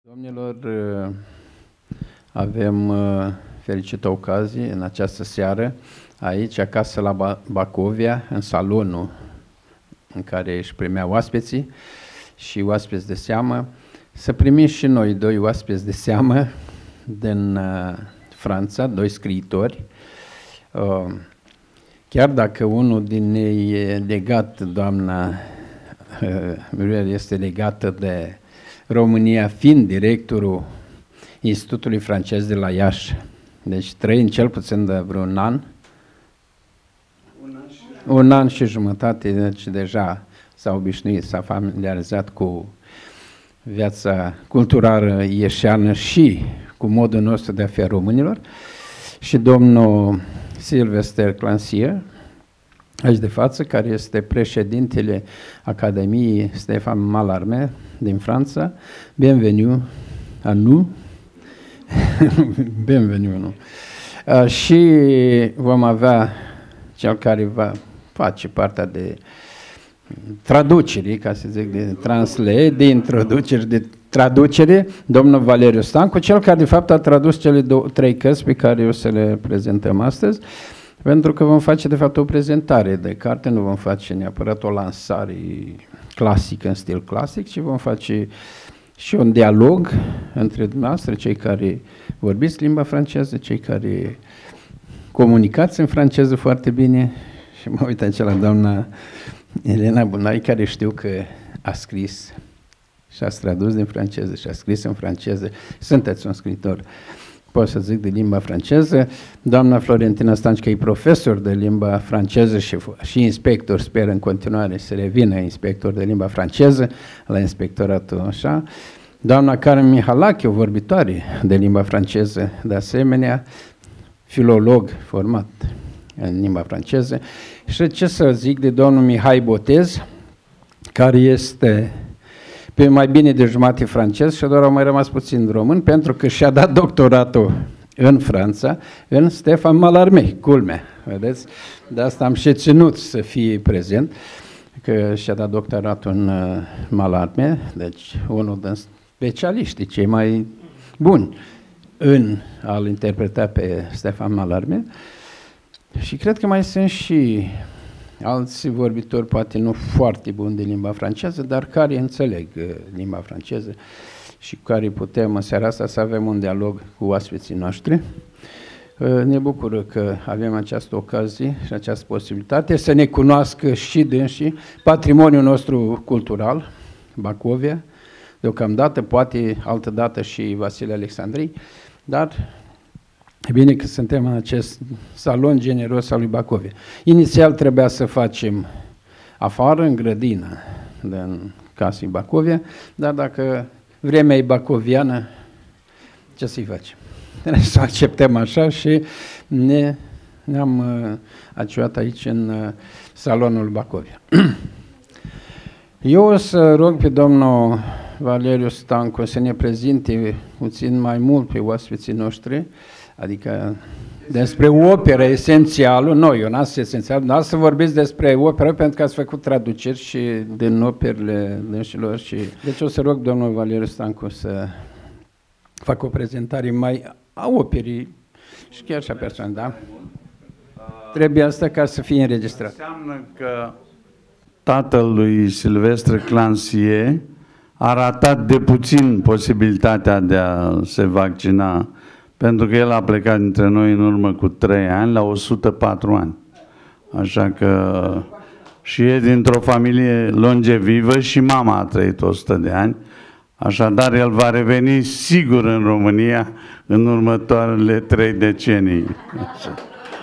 Domnilor, avem fericită ocazie în această seară, aici, acasă la Bacovia, în salonul în care își primeau oaspeții și oaspeți de seamă, să primim și noi doi oaspeți de seamă din Franța, doi scriitori. Chiar dacă unul din ei e legat, doamna Muriel este legată de România, fiind directorul Institutului Francez de la Iași. Deci trăind cel puțin de vreun an. Un an și jumătate, deci deja s-a obișnuit, s-a familiarizat cu viața culturală ieșeană și cu modul nostru de a fi a românilor. Și domnul Sylvester Clancier, aici de față, care este președintele Academiei Stéphane Mallarmé din Franța. Bienvenue à nous. Bienvenue à nous. Și vom avea cel care va face partea de traducere, ca să zic, de translate, de introducere, de traducere, domnul Valeriu Stancu, cel care de fapt a tradus cele trei cărți pe care o să le prezentăm astăzi, pentru că vom face de fapt o prezentare de carte, nu vom face neapărat o lansare clasică, în stil clasic, ci vom face și un dialog între dumneavoastră, cei care vorbiți limba franceză, cei care comunicați în franceză foarte bine. Și mă uit aici la doamna Elena Bunai, care știu că a scris și a tradus din franceză și a scris în franceză. Sunteți un scriitor, pot să zic, de limba franceză. Doamna Florentina Stancica e profesor de limba franceză și inspector, sper în continuare să revină inspector de limba franceză la inspectoratul așa. Doamna Karen Mihalache, o vorbitoare de limba franceză, de asemenea, filolog format în limba franceză. Și ce să zic de domnul Mihai Botez, care este pe mai bine de jumate francez și doar au mai rămas puțin român, pentru că și-a dat doctoratul în Franța, în Stéphane Mallarmé, culmea, vedeți? De asta am și ținut să fie prezent, că și-a dat doctoratul în Mallarmé, deci unul din specialiștii cei mai buni în a-l interpreta pe Stéphane Mallarmé. Și cred că mai sunt și alți vorbitori, poate nu foarte buni de limba franceză, dar care înțeleg limba franceză și cu care putem în seara asta să avem un dialog cu oaspeții noștri. Ne bucură că avem această ocazie și această posibilitate să ne cunoască și dânsii patrimoniul nostru cultural, Bacovia, deocamdată, poate altădată și Vasile Alexandrii, dar e bine că suntem în acest salon generos al lui Bacovia. Inițial trebuia să facem afară, în grădină, în casa Bacovia, dar dacă vremea e bacoviană, ce să-i facem? Trebuie să acceptăm așa și ne-am aciuat aici în salonul Bacovia. Eu o să rog pe domnul Valeriu Stancu să ne prezinte puțin mai mult pe oaspeții noștri, adică despre operă esențială, eu n-am zis esențial, dar să vorbiți despre operă pentru că ați făcut traduceri și din operele dânșilor și... Deci o să rog domnul Valeriu Stancu să facă o prezentare mai a operii și chiar și a persoanei, da? Trebuie asta ca să fie înregistrat. Înseamnă că tatăl lui Sylvestre Clancier a ratat de puțin posibilitatea de a se vaccina, pentru că el a plecat dintre noi în urmă cu 3 ani, la 104 ani. Așa că și e dintr-o familie longevivă și mama a trăit 100 de ani. Așadar, el va reveni sigur în România în următoarele 3 decenii. Așa.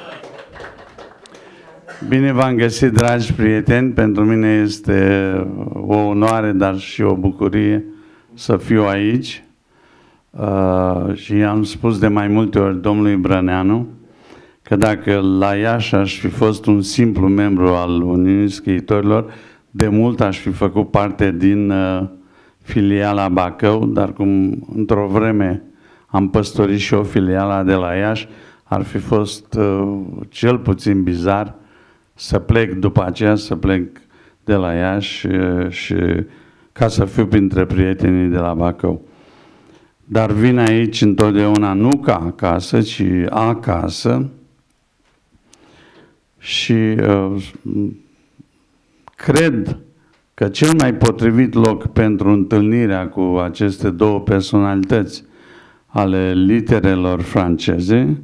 Bine v-am găsit, dragi prieteni. Pentru mine este o onoare, dar și o bucurie să fiu aici. Și am spus de mai multe ori domnului Brăneanu că dacă la Iași aș fi fost un simplu membru al Uniunii Scriitorilor, de mult aș fi făcut parte din filiala Bacău, dar cum într-o vreme am păstorit și o filială de la Iași, ar fi fost cel puțin bizar să plec după aceea, să plec de la Iași și ca să fiu printre prietenii de la Bacău. dar vin aici întotdeauna nu ca acasă, ci acasă și cred că cel mai potrivit loc pentru întâlnirea cu aceste două personalități ale literelor franceze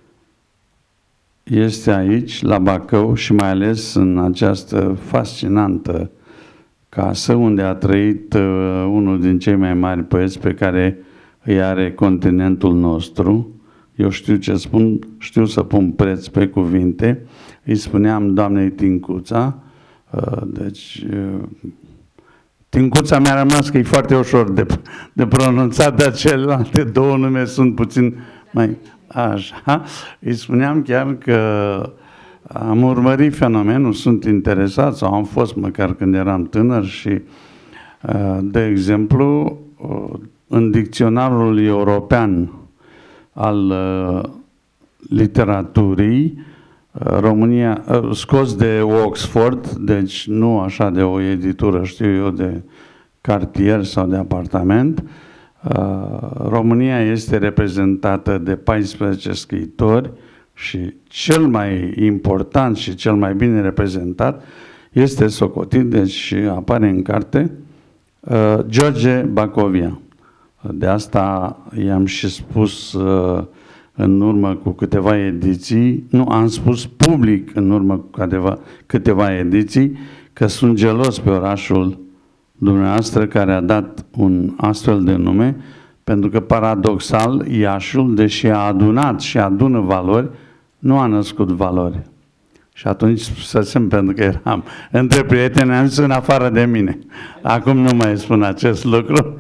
este aici, la Bacău, și mai ales în această fascinantă casă unde a trăit unul din cei mai mari poeți pe care îi are continentul nostru. Eu știu ce spun, știu să pun preț pe cuvinte. Îi spuneam doamnei Tincuța, deci Tincuța mi-a rămas că e foarte ușor de pronunțat, dar celelalte două nume sunt puțin mai așa. Îi spuneam chiar că am urmărit fenomenul, sunt interesat sau am fost măcar când eram tânăr și, de exemplu, în dicționarul european al literaturii, România, scos de Oxford, deci nu așa de o editură, știu eu, de cartier sau de apartament, România este reprezentată de 14 scriitori și cel mai important și cel mai bine reprezentat este socotit, deci apare în carte, George Bacovia. De asta i-am și spus în urmă cu câteva ediții, nu, am spus public în urmă cu câteva ediții, că sunt gelos pe orașul dumneavoastră care a dat un astfel de nume, pentru că paradoxal Iașiul, deși a adunat și adună valori, nu a născut valori. Și atunci spusesem, pentru că eram între prieteni, am zis în afară de mine. Acum nu mai spun acest lucru.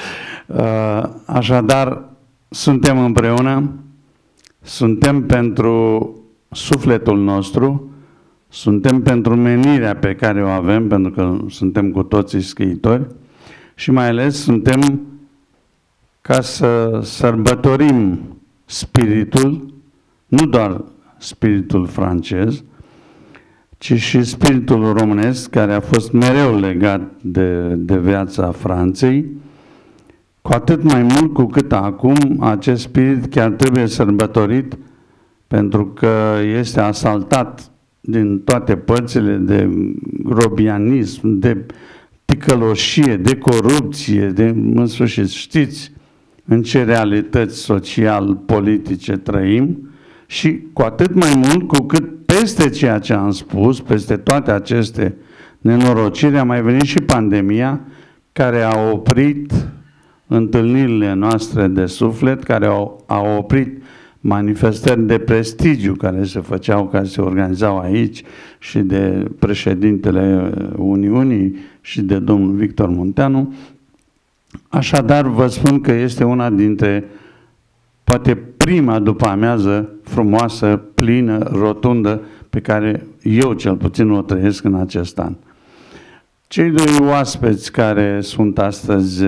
Așadar, suntem împreună, suntem pentru sufletul nostru, suntem pentru menirea pe care o avem, pentru că suntem cu toții scriitori și mai ales suntem ca să sărbătorim spiritul, nu doar spiritul francez, ci și spiritul românesc, care a fost mereu legat de viața Franței, cu atât mai mult cu cât acum acest spirit chiar trebuie sărbătorit, pentru că este asaltat din toate părțile de grobianism, de ticăloșie, de corupție, în sfârșit, știți în ce realități social-politice trăim și cu atât mai mult cu cât peste ceea ce am spus, peste toate aceste nenorociri, a mai venit și pandemia care a oprit întâlnirile noastre de suflet, care a oprit manifestări de prestigiu care se făceau, care se organizau aici și de președintele Uniunii și de domnul Victor Munteanu. Așadar, vă spun că este una dintre, poate prima după amiază frumoasă, plină, rotundă, pe care eu cel puțin o trăiesc în acest an. Cei doi oaspeți care sunt astăzi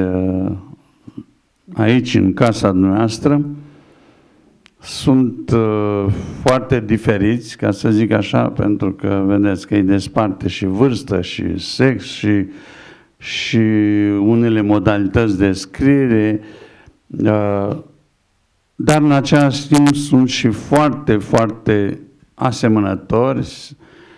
aici, în casa noastră, sunt foarte diferiți, ca să zic așa, pentru că vedeți că îi desparte și vârstă, și sex, și unele modalități de scriere, dar în același timp sunt și foarte, foarte asemănători,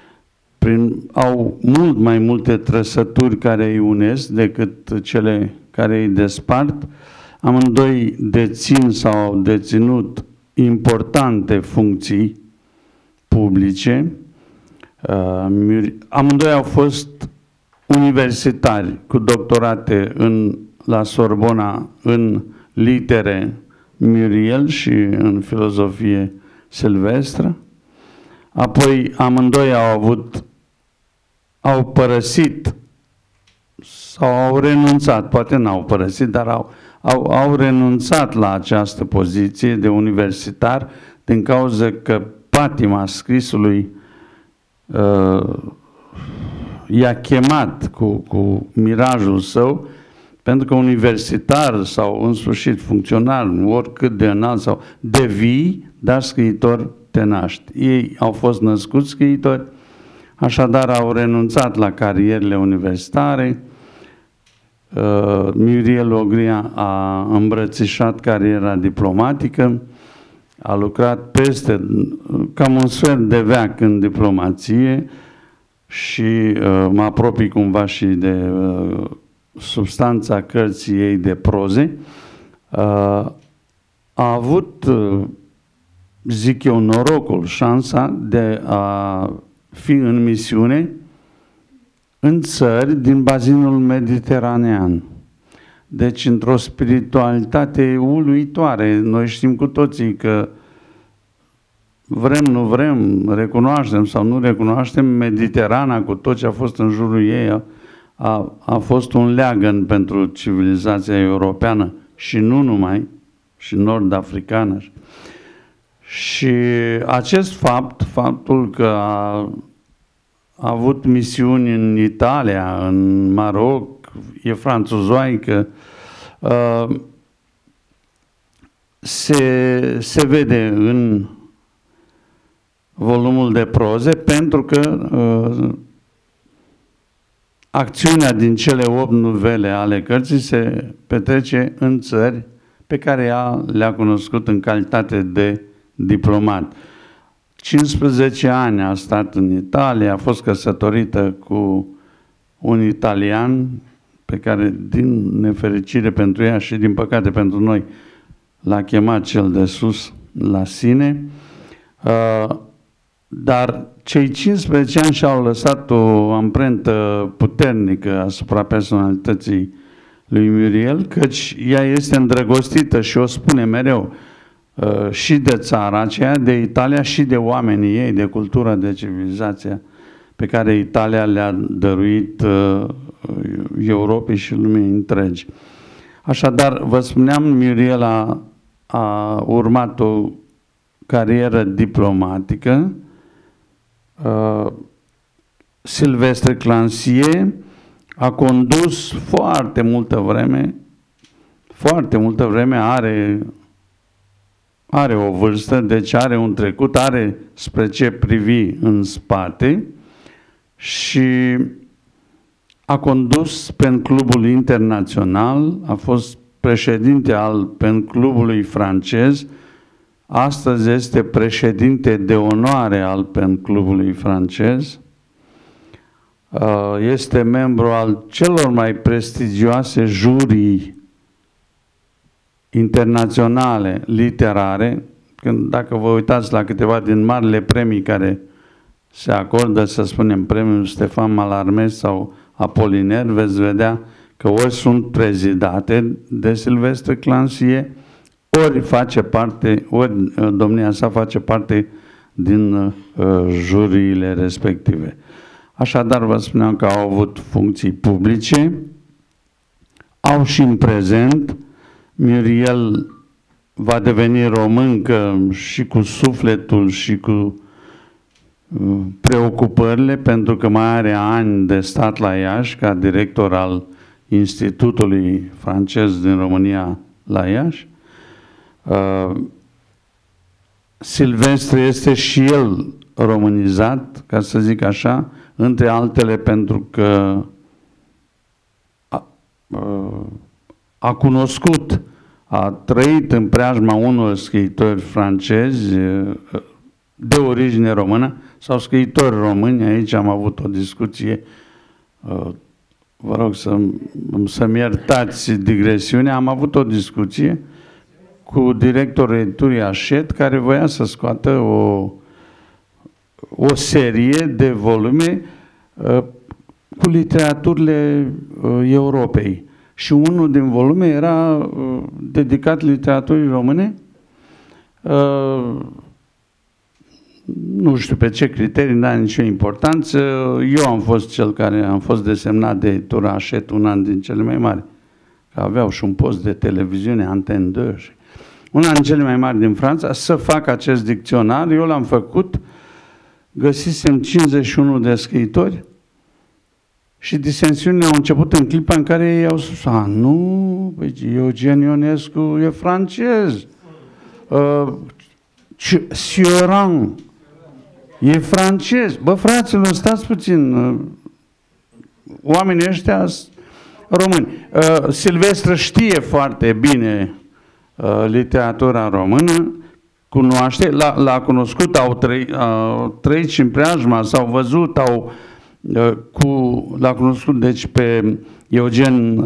au mult mai multe trăsături care îi unesc decât cele care îi despart. Amândoi dețin sau au deținut importante funcții publice. Amândoi au fost universitari cu doctorate la Sorbona în litere Muriel și în filozofie Silvestră. Apoi amândoi au părăsit sau au renunțat, poate n-au părăsit, dar au renunțat la această poziție de universitar din cauza că patima scrisului i-a chemat cu mirajul său, pentru că universitar sau în sfârșit funcționar, oricât de înalt sau devii, dar scriitor te naști. Ei au fost născuți scriitori, așadar au renunțat la carierele universitare Muriel Ogria a îmbrățișat cariera diplomatică, a lucrat cam un sfert de veac în diplomație și mă apropii cumva și de substanța cărții ei de proze. A avut, zic eu, norocul, șansa de a fi în misiune în țări din bazinul mediteranean. Deci, într-o spiritualitate uluitoare. Noi știm cu toții că vrem, nu vrem, recunoaștem sau nu recunoaștem, Mediterana cu tot ce a fost în jurul ei a fost un leagăn pentru civilizația europeană și nu numai, și nord-africană. Și acest faptul că a avut misiuni în Italia, în Maroc, e franțuzoaică, se vede în volumul de proze, pentru că acțiunea din cele 8 nuvele ale cărții se petrece în țări pe care ea le-a cunoscut în calitate de diplomat. 15 ani a stat în Italia, a fost căsătorită cu un italian pe care, din nefericire pentru ea și din păcate pentru noi, l-a chemat cel de sus la sine. Dar cei 15 ani și-au lăsat o amprentă puternică asupra personalității lui Muriel, căci ea este îndrăgostită și o spune mereu și de țara aceea, de Italia și de oamenii ei, de cultura, de civilizația pe care Italia le-a dăruit Europei și lumii întregi. Așadar, vă spuneam, Muriel a urmat o carieră diplomatică. Sylvestre Clancy a condus foarte multă vreme, are o vârstă, deci are un trecut, are spre ce privi în spate și a condus PEN Clubul Internațional, a fost președinte al PEN Clubului francez, astăzi este președinte de onoare al PEN Clubului francez, este membru al celor mai prestigioase jurii internaționale literare. Dacă vă uitați la câteva din marile premii care se acordă, să spunem, premiul Stefan Mallarmé sau Apollinaire, veți vedea că ori sunt prezidate de Sylvestre Clancy, ori face parte, ori domnia sa face parte din juriile respective. Așadar, vă spuneam că au avut funcții publice, au și în prezent. Muriel va deveni româncă și cu sufletul și cu preocupările, pentru că mai are ani de stat la Iași ca director al Institutului francez din România la Iași. Silvestre este și el românizat, ca să zic așa, între altele pentru că a cunoscut, a trăit în preajma unor scriitori francezi de origine română sau scriitori români. Aici am avut o discuție, vă rog să-mi iertați digresiunea, am avut o discuție cu directorul editurii Hachette, care voia să scoată o serie de volume cu literaturile Europei. Și unul din volume era dedicat literaturii române. Nu știu pe ce criterii, n-a nicio importanță. Eu am fost cel care am fost desemnat de editura Hachette, un an din cele mai mari. Că aveau și un post de televiziune, Antenne 2. Una din cele mai mari din Franța, să fac acest dicționar. Eu l-am făcut, găsisem 51 de scriitori și disensiunile au început în clipa în care ei au spus: nu, Eugen Ionescu e francez, Sioran e francez. Bă, fraților, stați puțin, oamenii ăștia români. Silvestru știe foarte bine literatura română, cunoaște, l-a cunoscut, au trăit și în preajma, s-au văzut, l-a cunoscut deci pe Eugen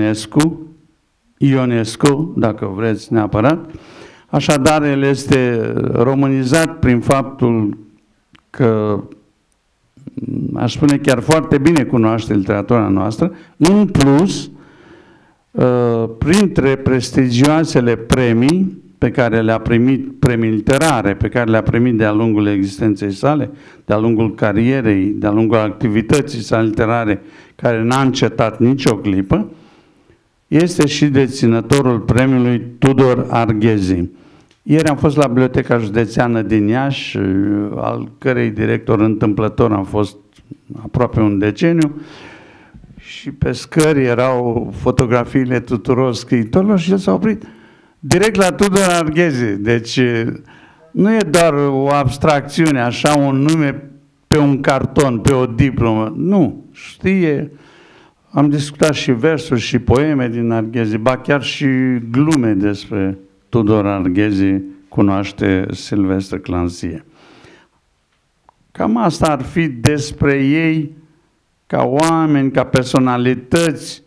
Ionescu, dacă vreți neapărat. Așadar, el este românizat prin faptul că, aș spune chiar foarte bine cunoaște literatura noastră, în plus, printre prestigioasele premii pe care le-a primit, premii literare, pe care le-a primit de-a lungul existenței sale, de-a lungul carierei, de-a lungul activității sale literare, care n-a încetat nicio clipă, este și deținătorul premiului Tudor Arghezi. Ieri am fost la Biblioteca Județeană din Iași, al cărei director întâmplător am fost aproape un deceniu, și pe scări erau fotografiile tuturor scriitorilor și el s-a oprit direct la Tudor Arghezi. Deci nu e doar o abstracțiune, așa un nume pe un carton, pe o diplomă. Nu, știe. Am discutat și versuri și poeme din Arghezi, ba chiar și glume despre Tudor Arghezi cunoaște Silvestru Clansie. Cam asta ar fi despre ei ca oameni, ca personalități.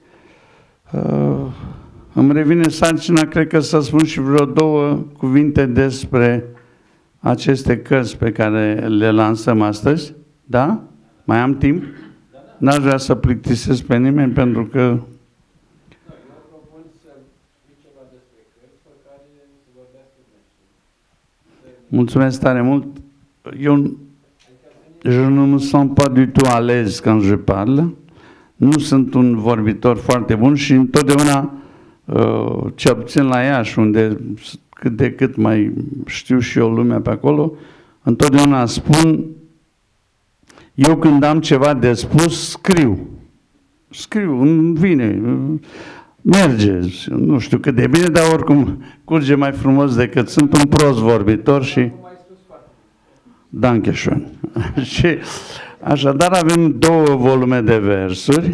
Îmi revine sarcina, cred că să spun și vreo două cuvinte despre aceste cărți pe care le lansăm astăzi. Da? Mai am timp? N-aș vrea să plictisesc pe nimeni pentru că... Eu propun să fie ceva despre cărți pe care să vorbească dumneavoastră. Mulțumesc tare mult. Je ne me sens pas du tout à l'aise quand je parle. Nu sunt un vorbitor foarte bun și întotdeauna, cel puțin la Iași, unde cât de cât mai știu și eu lumea pe acolo, întotdeauna spun, eu când am ceva de spus, scriu, îmi vine, merge, nu știu cât de bine, dar oricum curge mai frumos decât sunt un prost vorbitor și... Dankeschön. Și așadar avem două volume de versuri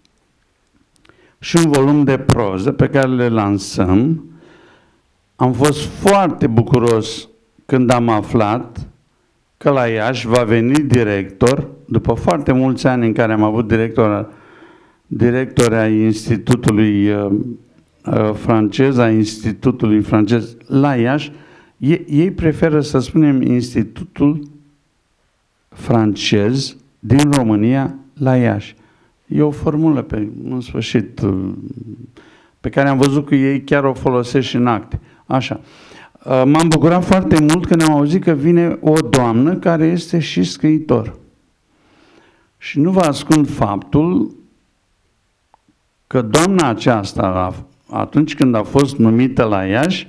și un volum de proză pe care le lansăm. Am fost foarte bucuros când am aflat că la Iași va veni director, după foarte mulți ani în care am avut directori ai Institutului francez, a Institutului francez la Iași. Ei preferă să spunem Institutul francez din România la Iași. E o formulă, în sfârșit, pe care am văzut că ei chiar o folosesc și în acte. Așa. M-am bucurat foarte mult când am auzit că vine o doamnă care este și scriitor. Și nu vă ascund faptul că doamna aceasta, atunci când a fost numită la Iași,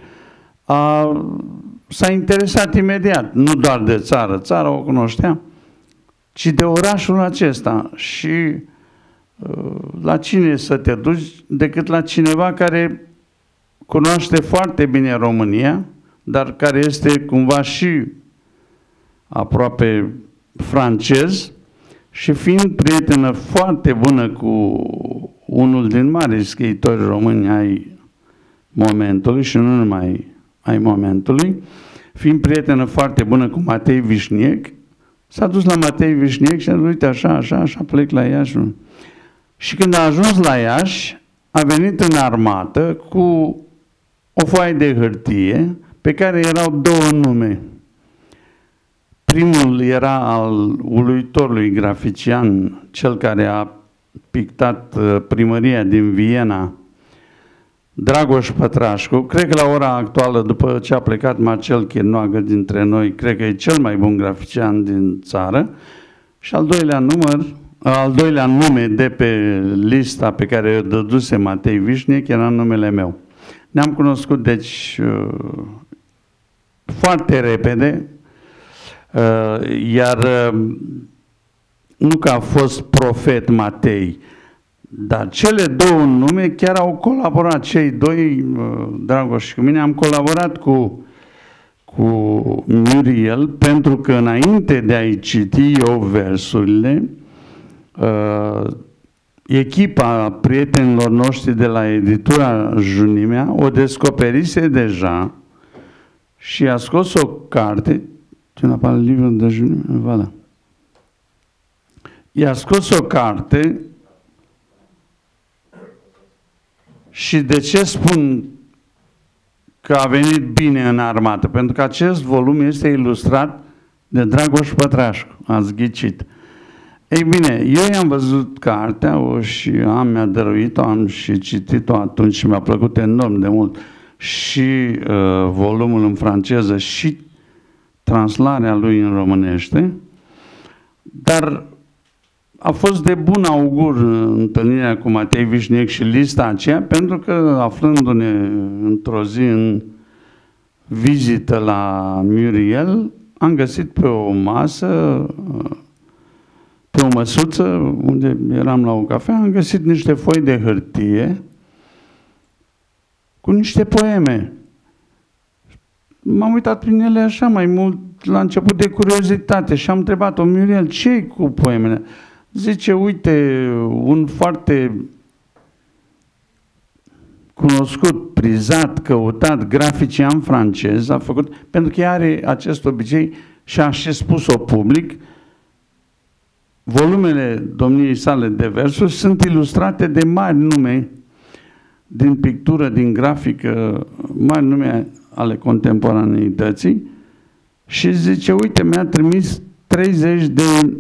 s-a interesat imediat, nu doar de țară, țara o cunoștea, ci de orașul acesta. Și la cine să te duci decât la cineva care cunoaște foarte bine România, dar care este cumva și aproape francez și fiind prietenă foarte bună cu unul din mari scriitori români ai momentului și nu numai ai momentului, fiind prietenă foarte bună cu Matei Vișniec, s-a dus la Matei Vișniec și a zis, uite, așa, plec la Iași. Și când a ajuns la Iași, a venit în armată cu o foaie de hârtie pe care erau două nume. Primul era al uluitorului grafician, cel care a pictat primăria din Viena, Dragoș Pătrașcu. Cred că la ora actuală, după ce a plecat Marcel Chirnoagă dintre noi, cred că e cel mai bun grafician din țară. Și al doilea nume de pe lista pe care o dăduse Matei Vișniec era numele meu. Ne-am cunoscut, deci, foarte repede, iar nu că a fost profet Matei, dar cele două nume chiar au colaborat. Cei doi, Dragoș și cu mine, am colaborat cu Muriel, pentru că înainte de a-i citi eu versurile, echipa prietenilor noștri de la editura Junimea o descoperise deja și a scos o carte, ce apare livrul de Junimea? Voilà. I-a scos o carte și de ce spun că a venit bine în armată? Pentru că acest volum este ilustrat de Dragoș Pătrașcu, ați ghicit. Ei bine, eu i-am văzut cartea și mi-a dăruit-o, am și citit-o atunci și mi-a plăcut enorm de mult și volumul în franceză și translarea lui în românește, dar a fost de bun augur întâlnirea cu Matei Vișniec și lista aceea, pentru că aflându-ne într-o zi în vizită la Muriel, am găsit pe o masă, pe o măsuță, unde eram la o cafea, am găsit niște foi de hârtie cu niște poeme. M-am uitat prin ele așa mai mult, la început de curiozitate, și am întrebat-o: Muriel, ce-i cu poemele? Zice: uite, un foarte cunoscut, prizat, căutat grafician francez a făcut, pentru că ea are acest obicei și a și spus-o public, volumele domniei sale de versuri sunt ilustrate de mari nume din pictură, din grafică, mari nume ale contemporaneității, și zice: uite, mi-a trimis 30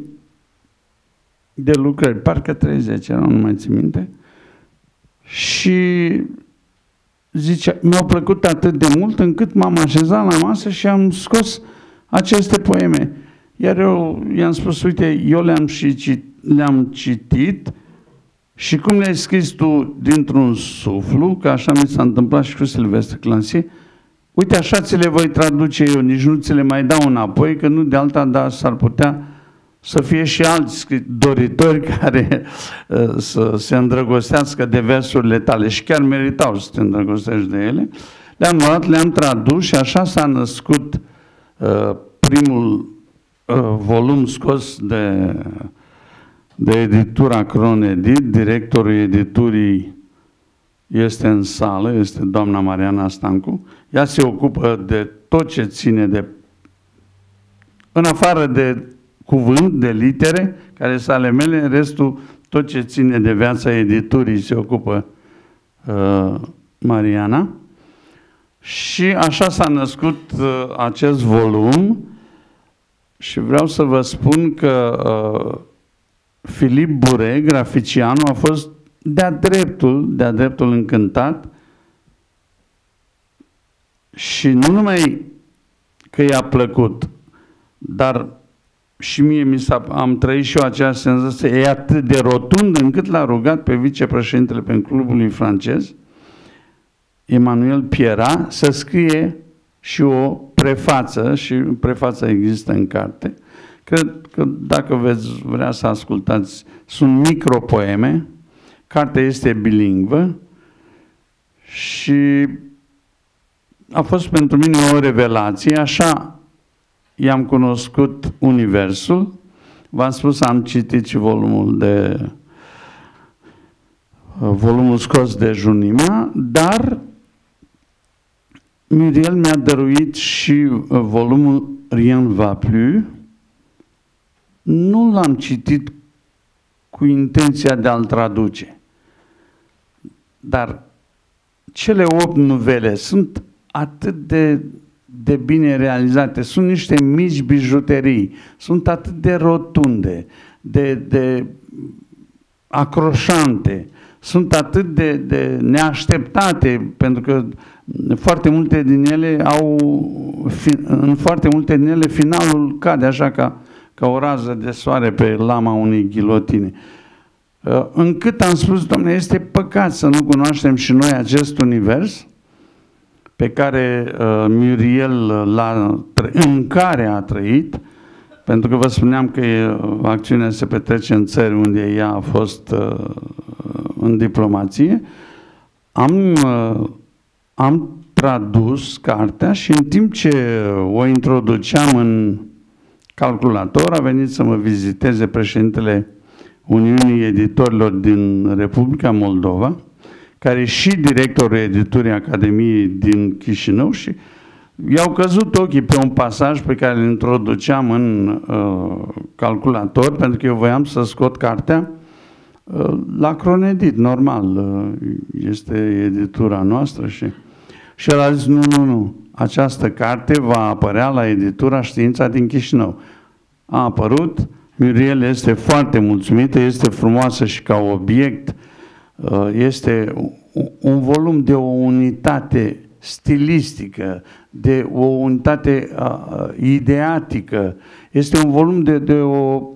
de lucrări, parcă 30 erau, nu mai țin minte, și zice, mi-au plăcut atât de mult încât m-am așezat la masă și am scos aceste poeme. Iar eu i-am spus: uite, eu le-am citit și cum le-ai scris tu dintr-un suflu, că așa mi s-a întâmplat și cu Silvestre Clancy, uite, așa ți le voi traduce eu, nici nu ți le mai dau înapoi, că nu de alta, dar s-ar putea să fie și alți doritori care să se îndrăgostească de versurile tale și chiar meritau să te îndrăgostești de ele. Le-am luat, le-am tradus și așa s-a născut primul volum scos de editura Cronedit. Directorul editurii este în sală, este doamna Mariana Stancu. Ea se ocupă de tot ce ține de, în afară de cuvânt, de litere, care sunt ale mele, restul, tot ce ține de viața editurii, se ocupă Mariana. Și așa s-a născut acest volum și vreau să vă spun că Filip Bure, graficianul, a fost de-a dreptul încântat și nu numai că i-a plăcut, dar și mie am trăit și eu aceeași senzație, e atât de rotund încât l-a rugat pe vicepreședintele pe clubului francez, Emmanuel Piera, să scrie și o prefață, și prefața există în carte. Cred că dacă veți vrea să ascultați, sunt micropoeme, cartea este bilingvă și a fost pentru mine o revelație. Așa i-am cunoscut universul. V-am spus, am citit și volumul scos de Junimea, dar Muriel mi-a dăruit și volumul Rien va plus. Nu l-am citit cu intenția de a-l traduce, dar cele 8 nuvele sunt atât de bine realizate, sunt niște mici bijuterii, sunt atât de rotunde, de acroșante, sunt atât de neașteptate, pentru că foarte multe din ele în foarte multe din ele finalul cade așa ca o rază de soare pe lama unei ghilotine. Încât am spus, Doamne, este păcat să nu cunoaștem și noi acest univers pe care Muriel în care a trăit, pentru că vă spuneam că acțiunea se petrece în țări unde ea a fost în diplomație. Am tradus cartea și în timp ce o introduceam în calculator, a venit să mă viziteze președintele Uniunii Editorilor din Republica Moldova, care e și directorul editurii Academiei din Chișinău și i-au căzut ochii pe un pasaj pe care îl introduceam în calculator, pentru că eu voiam să scot cartea la Cronedit, normal, este editura noastră și el a zis, nu, această carte va apărea la editura Știința din Chișinău. A apărut, Muriel este foarte mulțumită, este frumoasă și ca obiect, este un volum de o unitate stilistică, de o unitate ideatică, este un volum de o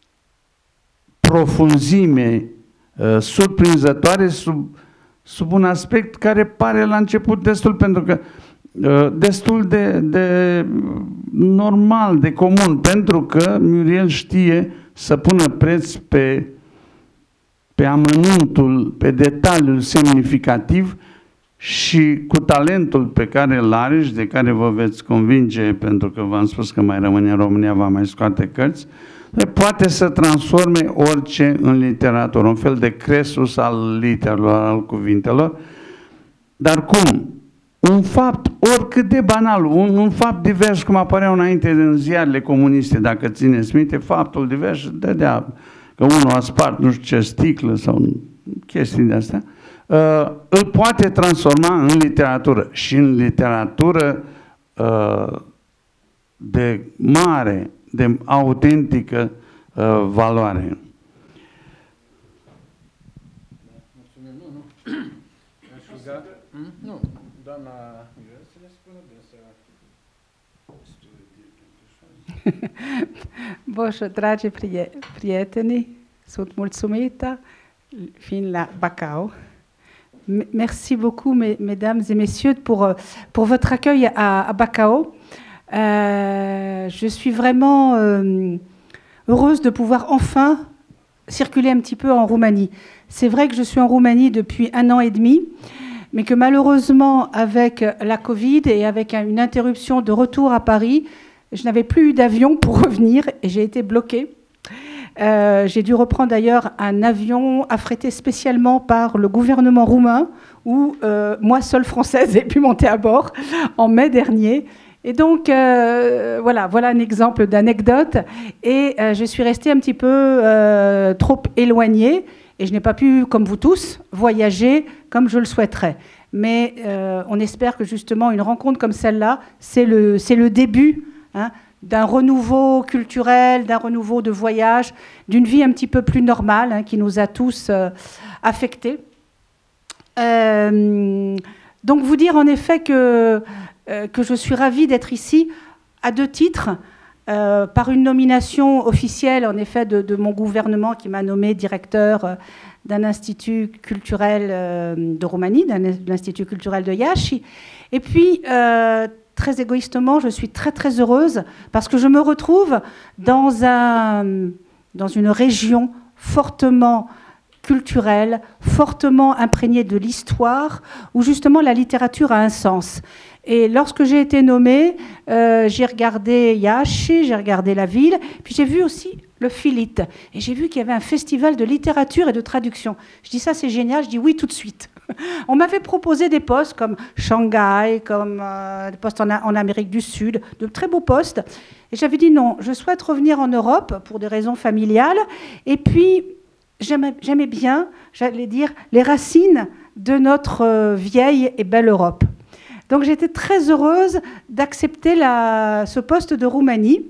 profunzime surprinzătoare sub un aspect care pare la început destul de normal, de comun, pentru că Muriel știe să pună preț pe amănuntul, pe detaliul semnificativ și cu talentul pe care îl are și de care vă veți convinge, pentru că v-am spus că mai rămâne în România, va mai scoate cărți, poate să transforme orice în literatură, un fel de Cresus al literelor, al cuvintelor. Dar cum? Un fapt oricât de banal, un fapt divers, cum apăreau înainte în ziarele comuniste, dacă țineți minte, faptul divers dădea că unul a spart nu știu ce sticlă sau chestii de astea, îl poate transforma în literatură și în literatură de mare, de autentică valoare. Mulțumim, nu, doamna să le spună Boșă, dragi prieteni, sunt mulțumită, fiind la Bacău. Merci beaucoup, mesdames et messieurs, pour votre accueil à Bacău. Je suis vraiment heureuse de pouvoir enfin circuler un petit peu en Roumanie. C'est vrai que je suis en Roumanie depuis 1 an et demi, mais que malheureusement, avec la Covid et avec une interruption de retour à Paris, je n'avais plus eu d'avion pour revenir et j'ai été bloquée. J'ai dû reprendre d'ailleurs un avion affrété spécialement par le gouvernement roumain, où moi, seule française, ai pu monter à bord en mai dernier. Et donc, voilà un exemple d'anecdote. Et je suis restée un petit peu trop éloignée. Et je n'ai pas pu, comme vous tous, voyager comme je le souhaiterais. Mais on espère que justement, une rencontre comme celle-là, c'est le début d'un renouveau culturel, d'un renouveau de voyage, d'une vie un petit peu plus normale qui nous a tous affectés. Donc vous dire en effet que je suis ravie d'être ici à 2 titres, par une nomination officielle en effet de mon gouvernement qui m'a nommé directeur d'un institut culturel de Roumanie, d'un institut culturel de Iași, et puis très égoïstement, je suis très très heureuse parce que je me retrouve dans une région fortement culturelle, fortement imprégnée de l'histoire, où justement la littérature a un sens. Et lorsque j'ai été nommée, j'ai regardé Iași, j'ai regardé la ville, puis j'ai vu aussi le Filit. Et j'ai vu qu'il y avait un festival de littérature et de traduction. Je dis ça c'est génial, je dis oui tout de suite. On m'avait proposé des postes comme Shanghai, comme des postes en Amérique du Sud, de très beaux postes. Et j'avais dit non, je souhaite revenir en Europe pour des raisons familiales. Et puis, j'aimais bien, j'allais dire, les racines de notre vieille et belle Europe. Donc j'étais très heureuse d'accepter ce poste de Roumanie.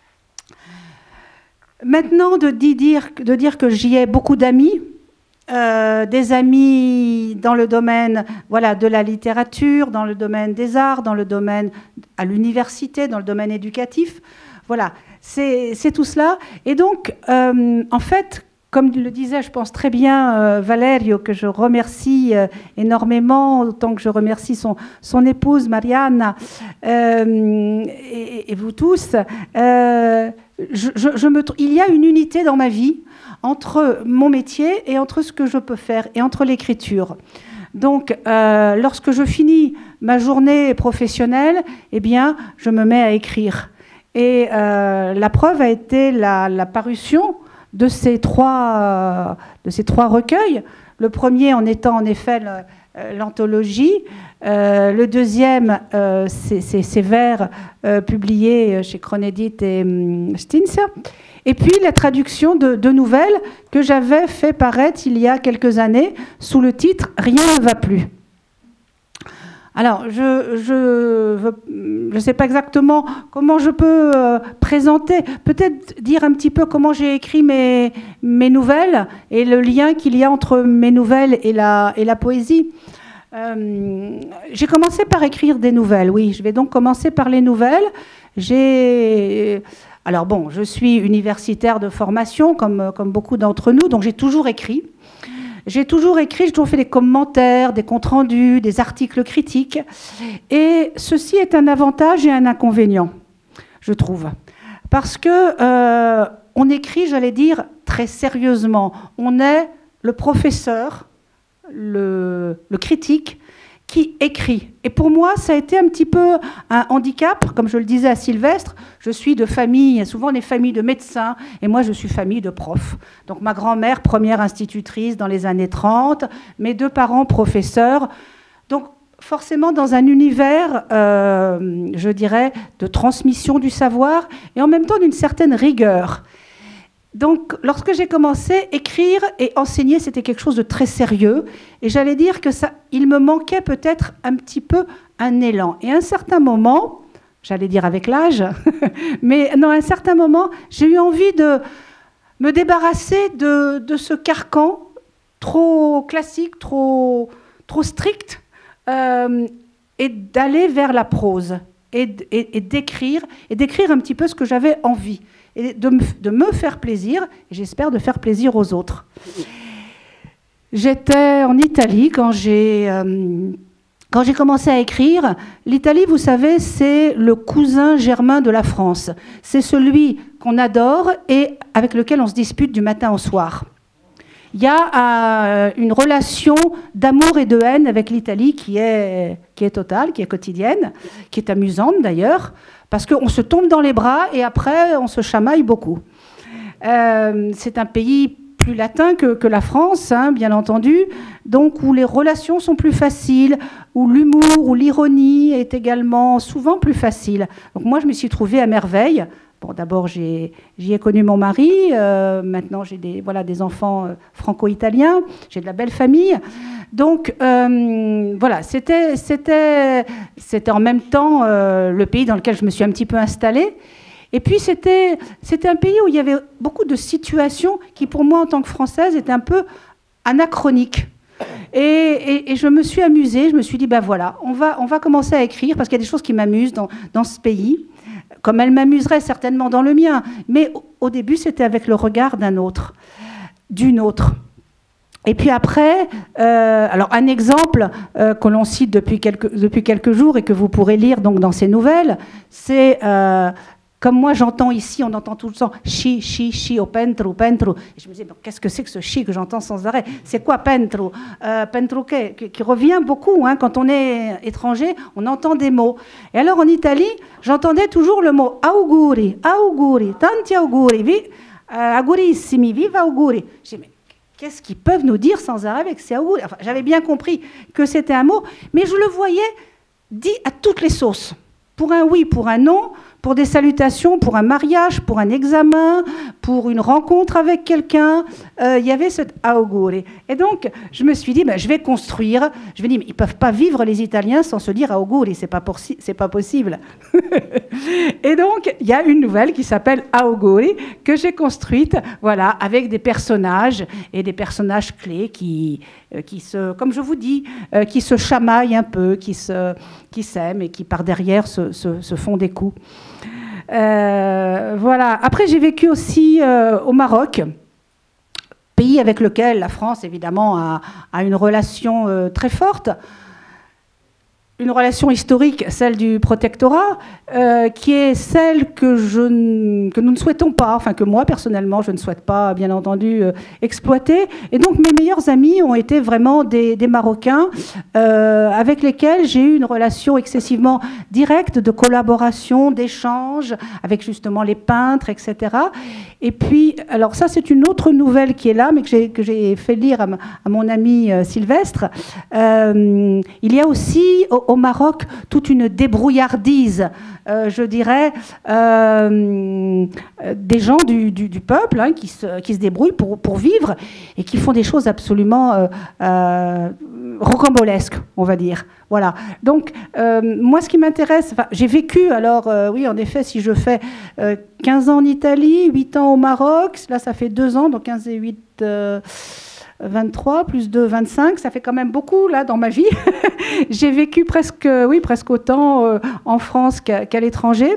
Maintenant, de dire que j'y ai beaucoup d'amis, des amis dans le domaine de la littérature, dans le domaine des arts, dans le domaine à l'université, dans le domaine éducatif. Voilà, c'est tout cela. Et donc, en fait, comme le disait, je pense très bien Valerio, que je remercie énormément, autant que je remercie son épouse Mariana et vous tous, il y a une unité dans ma vie entre mon métier et entre ce que je peux faire et entre l'écriture. Donc, lorsque je finis ma journée professionnelle, eh bien, je me mets à écrire. Et la preuve a été la parution de ces trois recueils. Le premier en étant en effet l'anthologie. Le deuxième, c'est ces vers publiés chez Chronedit et Stinsia. Et puis la traduction de nouvelles que j'avais fait paraître il y a quelques années sous le titre « Rien ne va plus ». Alors, je ne sais pas exactement comment je peux présenter, peut-être dire un petit peu comment j'ai écrit mes nouvelles et le lien qu'il y a entre mes nouvelles et la poésie. J'ai commencé par écrire des nouvelles, oui, je vais donc commencer par les nouvelles. Alors bon, je suis universitaire de formation, comme beaucoup d'entre nous, donc j'ai toujours écrit. J'ai toujours fait des commentaires, des comptes rendus, des articles critiques. Et ceci est un avantage et un inconvénient, je trouve. Parce que on écrit, j'allais dire, très sérieusement. On est le professeur, le critique, qui écrit. Et pour moi, ça a été un petit peu un handicap, comme je le disais à Sylvestre. Je suis de famille, souvent des familles de médecins, et moi je suis famille de profs. Donc ma grand-mère, première institutrice dans les années 30, mes deux parents professeurs. Donc forcément dans un univers, je dirais, de transmission du savoir, et en même temps d'une certaine rigueur. Donc, lorsque j'ai commencé, écrire et enseigner, c'était quelque chose de très sérieux. Et j'allais dire que il me manquait peut-être un petit peu un élan. Et à un certain moment, j'allais dire avec l'âge, mais non, à un certain moment, j'ai eu envie de me débarrasser de ce carcan trop classique, trop strict, et d'aller vers la prose, et d'écrire un petit peu ce que j'avais envie. Et de me faire plaisir, et j'espère de faire plaisir aux autres. J'étais en Italie quand j'ai commencé à écrire. L'Italie, vous savez, c'est le cousin germain de la France. C'est celui qu'on adore et avec lequel on se dispute du matin au soir. Il y a une relation d'amour et de haine avec l'Italie qui est totale, qui est quotidienne, qui est amusante d'ailleurs, parce qu'on se tombe dans les bras et après on se chamaille beaucoup. C'est un pays plus latin que la France, hein, bien entendu, donc où les relations sont plus faciles, où l'humour ou l'ironie est également souvent plus facile. Donc moi je me suis trouvée à merveille. Bon, d'abord, j'y ai connu mon mari. Maintenant, j'ai des enfants franco-italiens. J'ai de la belle famille. Donc, voilà, c'était en même temps le pays dans lequel je me suis un petit peu installée. Et puis, c'était un pays où il y avait beaucoup de situations qui, pour moi, en tant que Française, étaient un peu anachroniques. Et je me suis amusée. Je me suis dit, ben voilà, on va commencer à écrire parce qu'il y a des choses qui m'amusent dans ce pays, comme elle m'amuserait certainement dans le mien. Mais au début, c'était avec le regard d'un autre, d'une autre. Et puis après, alors un exemple que l'on cite depuis quelques jours et que vous pourrez lire donc dans ces nouvelles, c'est comme moi j'entends ici, on entend tout le temps chi, au pentro. Et je me disais, qu'est-ce que c'est que ce chi que j'entends sans arrêt? C'est quoi pentro? Pentro qui revient beaucoup, hein, quand on est étranger, on entend des mots. Et alors en Italie, j'entendais toujours le mot auguri, tanti auguri, augurissimi, viva auguri. J'ai dit, mais qu'est-ce qu'ils peuvent nous dire sans arrêt avec ces auguri? Enfin, j'avais bien compris que c'était un mot, mais je le voyais dit à toutes les sauces. Pour un oui, pour un non, pour des salutations, pour un mariage, pour un examen, pour une rencontre avec quelqu'un, il y avait cet auguri. Et donc, je me suis dit, ben, je vais construire. Je vais dire, mais ils ne peuvent pas vivre, les Italiens, sans se dire auguri, c'est pas possible. Et donc, il y a une nouvelle qui s'appelle Auguri, que j'ai construite, voilà, avec des personnages, et des personnages clés qui se, comme je vous dis, qui se chamaillent un peu, qui s'aiment et qui, par derrière, se font des coups. Voilà. Après, j'ai vécu aussi au Maroc, pays avec lequel la France, évidemment, a une relation très forte. une relation historique, celle du protectorat, qui est celle que nous ne souhaitons pas, enfin que moi personnellement je ne souhaite pas, bien entendu, exploiter. Et donc mes meilleurs amis ont été vraiment des Marocains avec lesquels j'ai eu une relation excessivement directe de collaboration, d'échange, avec justement les peintres, etc. Et puis, alors ça c'est une autre nouvelle qui est là, mais que j'ai fait lire à mon ami Sylvestre. Il y a aussi au Maroc toute une débrouillardise, je dirais, des gens du peuple hein, qui se débrouillent pour vivre et qui font des choses absolument rocambolesques, on va dire. Voilà. Donc, moi, ce qui m'intéresse, j'ai vécu, alors, oui, en effet, si je fais 15 ans en Italie, 8 ans au Maroc, là, ça fait 2 ans, donc 15 et 8... 23 plus 2, 25, ça fait quand même beaucoup là dans ma vie. J'ai vécu presque autant en France qu'à l'étranger.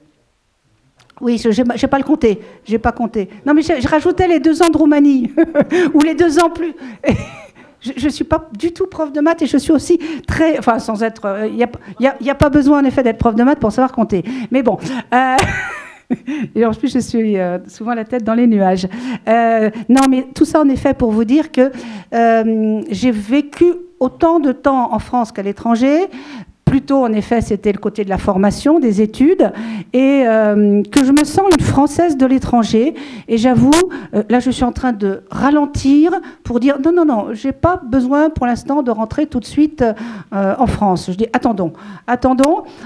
Oui, j'ai pas le compté, j'ai pas compté. Non, mais je rajoutais les 2 ans de Roumanie ou les 2 ans plus. Je suis pas du tout prof de maths et je suis aussi très, enfin sans être, il y a pas besoin en effet d'être prof de maths pour savoir compter. Mais bon. Et en plus, je suis souvent la tête dans les nuages. Non, mais tout ça, en effet, pour vous dire que j'ai vécu autant de temps en France qu'à l'étranger. Plutôt, en effet, c'était le côté de la formation, des études, et que je me sens une Française de l'étranger. Et j'avoue, là, je suis en train de ralentir pour dire non, j'ai pas besoin pour l'instant de rentrer tout de suite en France. Je dis attendons. Pourquoi ?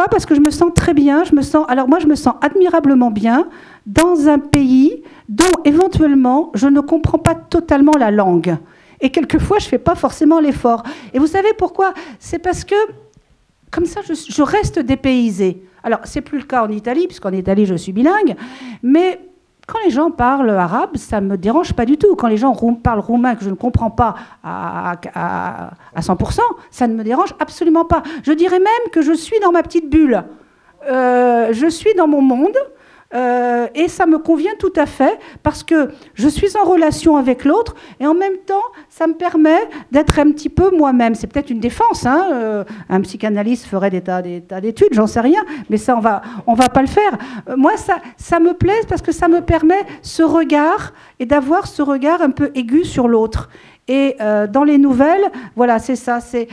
Parce que je me sens très bien, je me sens admirablement bien dans un pays dont éventuellement je ne comprends pas totalement la langue. Et quelquefois, je ne fais pas forcément l'effort. Et vous savez pourquoi ? C'est parce que, comme ça, je reste dépaysée. Alors, ce n'est plus le cas en Italie, puisqu'en Italie, je suis bilingue, mais quand les gens parlent arabe, ça ne me dérange pas du tout. Quand les gens parlent roumain que je ne comprends pas à 100%, ça ne me dérange absolument pas. Je dirais même que je suis dans ma petite bulle. Je suis dans mon monde et ça me convient tout à fait parce que je suis en relation avec l'autre et en même temps, ça me permet d'être un petit peu moi-même. C'est peut-être une défense. Hein, un psychanalyste ferait des tas d'études, j'en sais rien, mais ça, on va pas le faire. Moi, ça me plaît parce que ça me permet ce regard et d'avoir ce regard un peu aigu sur l'autre. Et dans les nouvelles, voilà, c'est ça, c'est...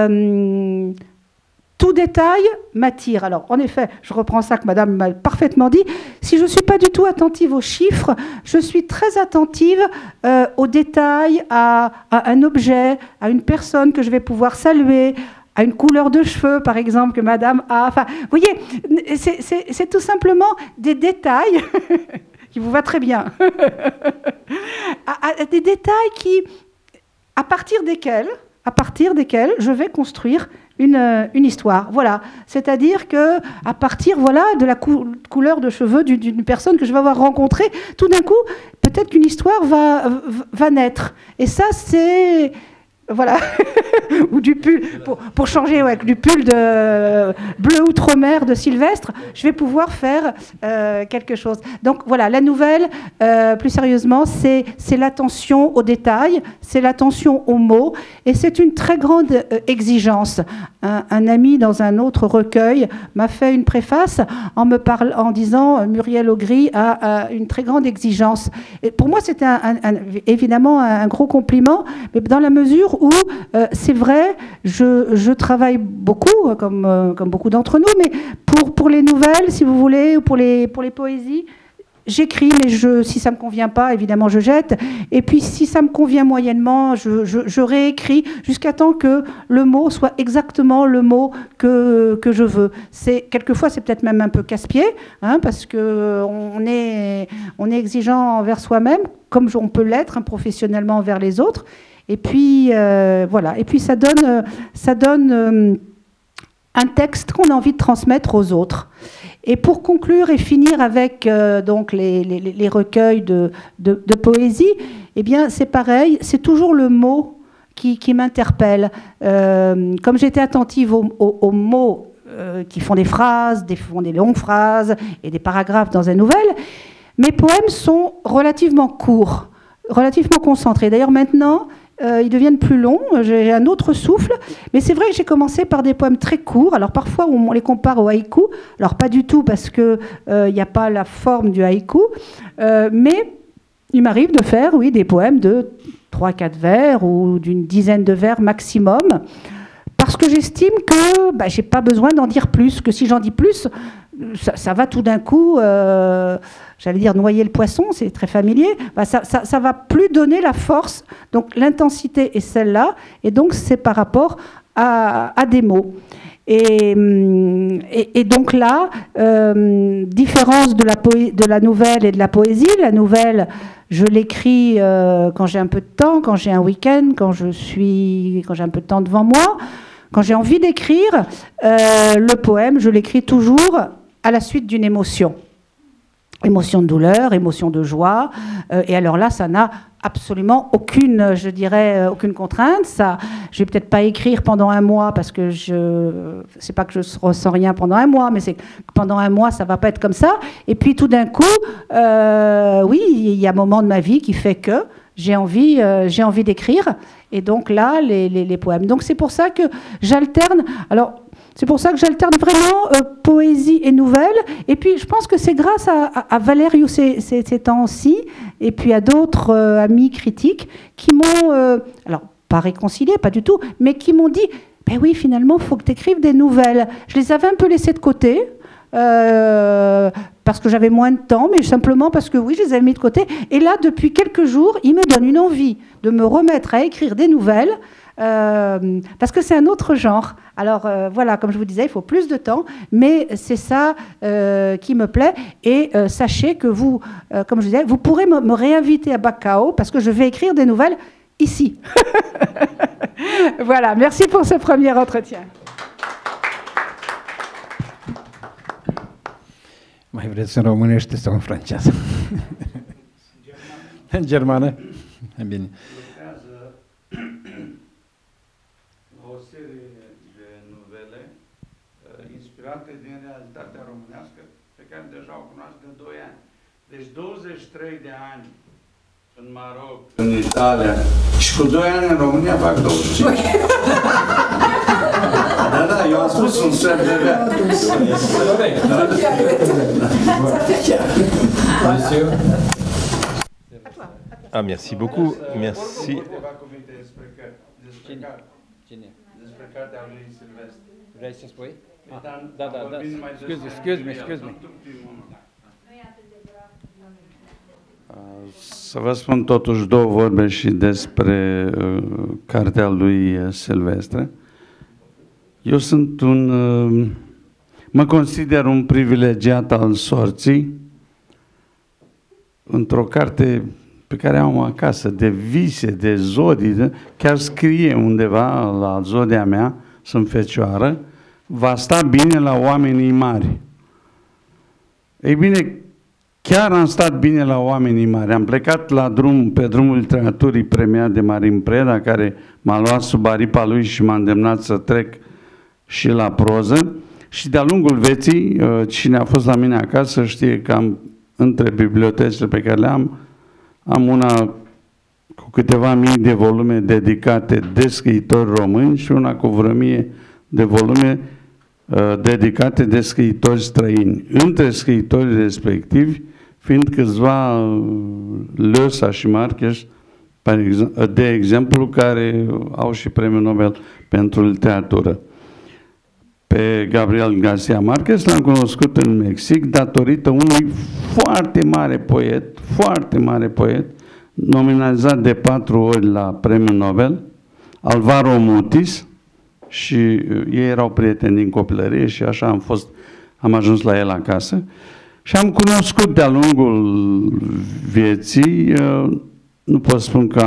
tout détail m'attire. Alors, en effet, je reprends ça que madame m'a parfaitement dit. Si je ne suis pas du tout attentive aux chiffres, je suis très attentive aux détails, à un objet, à une personne que je vais pouvoir saluer, à une couleur de cheveux, par exemple, que madame a. Enfin, vous voyez, c'est tout simplement des détails qui vous va très bien. Des détails qui, à partir desquels je vais construire une histoire, voilà. C'est-à-dire que à partir, voilà, de la couleur de cheveux d'une personne que je vais avoir rencontrée, tout d'un coup, peut-être qu'une histoire va naître. Et ça, c'est... Voilà. Ou du pull, pour changer, ouais, du pull de bleu outre-mer de Sylvestre, je vais pouvoir faire quelque chose. Donc voilà, la nouvelle, plus sérieusement, c'est l'attention aux détails, c'est l'attention aux mots, et c'est une très grande exigence. Un ami dans un autre recueil m'a fait une préface en disant Muriel Augry a une très grande exigence. Et pour moi, c'était évidemment un gros compliment, mais dans la mesure où c'est vrai, je travaille beaucoup, comme beaucoup d'entre nous, mais pour les nouvelles, si vous voulez, ou pour les poésies, j'écris, mais si ça ne me convient pas, évidemment, je jette. Et puis, si ça me convient moyennement, je réécris jusqu'à temps que le mot soit exactement le mot que je veux. Quelquefois, c'est peut-être même un peu casse-pied, hein, parce qu'on est exigeant envers soi-même, comme on peut l'être hein, professionnellement envers les autres. Et puis, voilà. Et puis, ça donne un texte qu'on a envie de transmettre aux autres. Et pour conclure et finir avec donc les recueils de poésie, eh bien, c'est pareil, c'est toujours le mot qui m'interpelle. Comme j'étais attentive aux mots qui font des phrases, font des longues phrases et des paragraphes dans une nouvelle, mes poèmes sont relativement courts, relativement concentrés. D'ailleurs, maintenant, ils deviennent plus longs, j'ai un autre souffle, mais c'est vrai que j'ai commencé par des poèmes très courts. Alors parfois on les compare au haïku, alors pas du tout parce qu'il n'y a pas la forme du haïku, mais il m'arrive de faire, oui, des poèmes de 3-4 vers ou d'une dizaine de vers maximum, parce que j'estime que je n'ai pas besoin d'en dire plus, que si j'en dis plus, ça va tout d'un coup, j'allais dire noyer le poisson, c'est très familier, ça va plus donner la force, donc l'intensité est celle-là, et donc c'est par rapport à des mots. Et donc là, différence de la nouvelle et de la poésie. La nouvelle, je l'écris quand j'ai un peu de temps, quand j'ai un week-end, quand j'ai un peu de temps devant moi. Quand j'ai envie d'écrire, le poème, je l'écris toujours à la suite d'une émotion. Émotion de douleur, émotion de joie. Et alors là, ça n'a absolument aucune, je dirais, aucune contrainte. Ça, je vais peut-être pas écrire pendant un mois parce que c'est pas que je ressens rien pendant un mois, mais c'est que pendant un mois, ça va pas être comme ça. Et puis tout d'un coup, oui, il y a un moment de ma vie qui fait que j'ai envie d'écrire. Et donc là, les poèmes. Donc c'est pour ça que j'alterne. Alors, c'est pour ça que j'alterne vraiment poésie et nouvelle. Et puis, je pense que c'est grâce à Valériu ces temps-ci, et puis à d'autres amis critiques qui m'ont, alors pas réconcilié, pas du tout, mais qui m'ont dit, ben oui, finalement, il faut que tu écrives des nouvelles. Je les avais un peu laissées de côté. Parce que j'avais moins de temps, mais simplement parce que oui, je les avais mis de côté. Et là, depuis quelques jours, il me donne une envie de me remettre à écrire des nouvelles, parce que c'est un autre genre. Alors voilà, comme je vous disais, il faut plus de temps, mais c'est ça qui me plaît. Et sachez que vous, comme je disais, vous pourrez me réinviter à Bacao, parce que je vais écrire des nouvelles ici. Voilà, merci pour ce premier entretien. Mai vreți în românește sau în franceză? În germană? E bine. O serie de novele inspirate din realitatea românească, pe care deja o cunosc de 2 ani. Deci 23 de ani în Maroc, în Italia, și cu 2 ani în România fac 25. Da, eu am spus un sfert de vea. Ah, merci beaucoup. Merci. Despre cartea lui Silvestre. Vrei să spui? Da. Excuse me. Să vă spun totuși 2 vorbe și despre cartea lui Silvestre. Eu sunt mă consider un privilegiat al sorții într-o carte pe care am acasă, de vise, de zodii, chiar scrie undeva la zodia mea, sunt fecioară, va sta bine la oamenii mari. Ei bine, chiar am stat bine la oamenii mari. Am plecat pe drumul literaturii premiat de Marin Preda, care m-a luat sub aripa lui și m-a îndemnat să trec și la proză. Și de-a lungul vieții, cine a fost la mine acasă știe că între bibliotecile pe care le am una cu câteva mii de volume dedicate de scriitori români și una cu vreo 1000 de volume dedicate de scriitori străini. Între scriitorii respectivi, fiind câțiva Lăsa și Marques, de exemplu, care au și premiul Nobel pentru literatură. Pe Gabriel Garcia Marquez l-am cunoscut în Mexic datorită unui foarte mare poet, nominalizat de 4 ori la premiul Nobel, Alvaro Mutis, și ei erau prieteni din copilărie și așa am ajuns la el acasă. Și am cunoscut de-a lungul vieții, nu pot spun că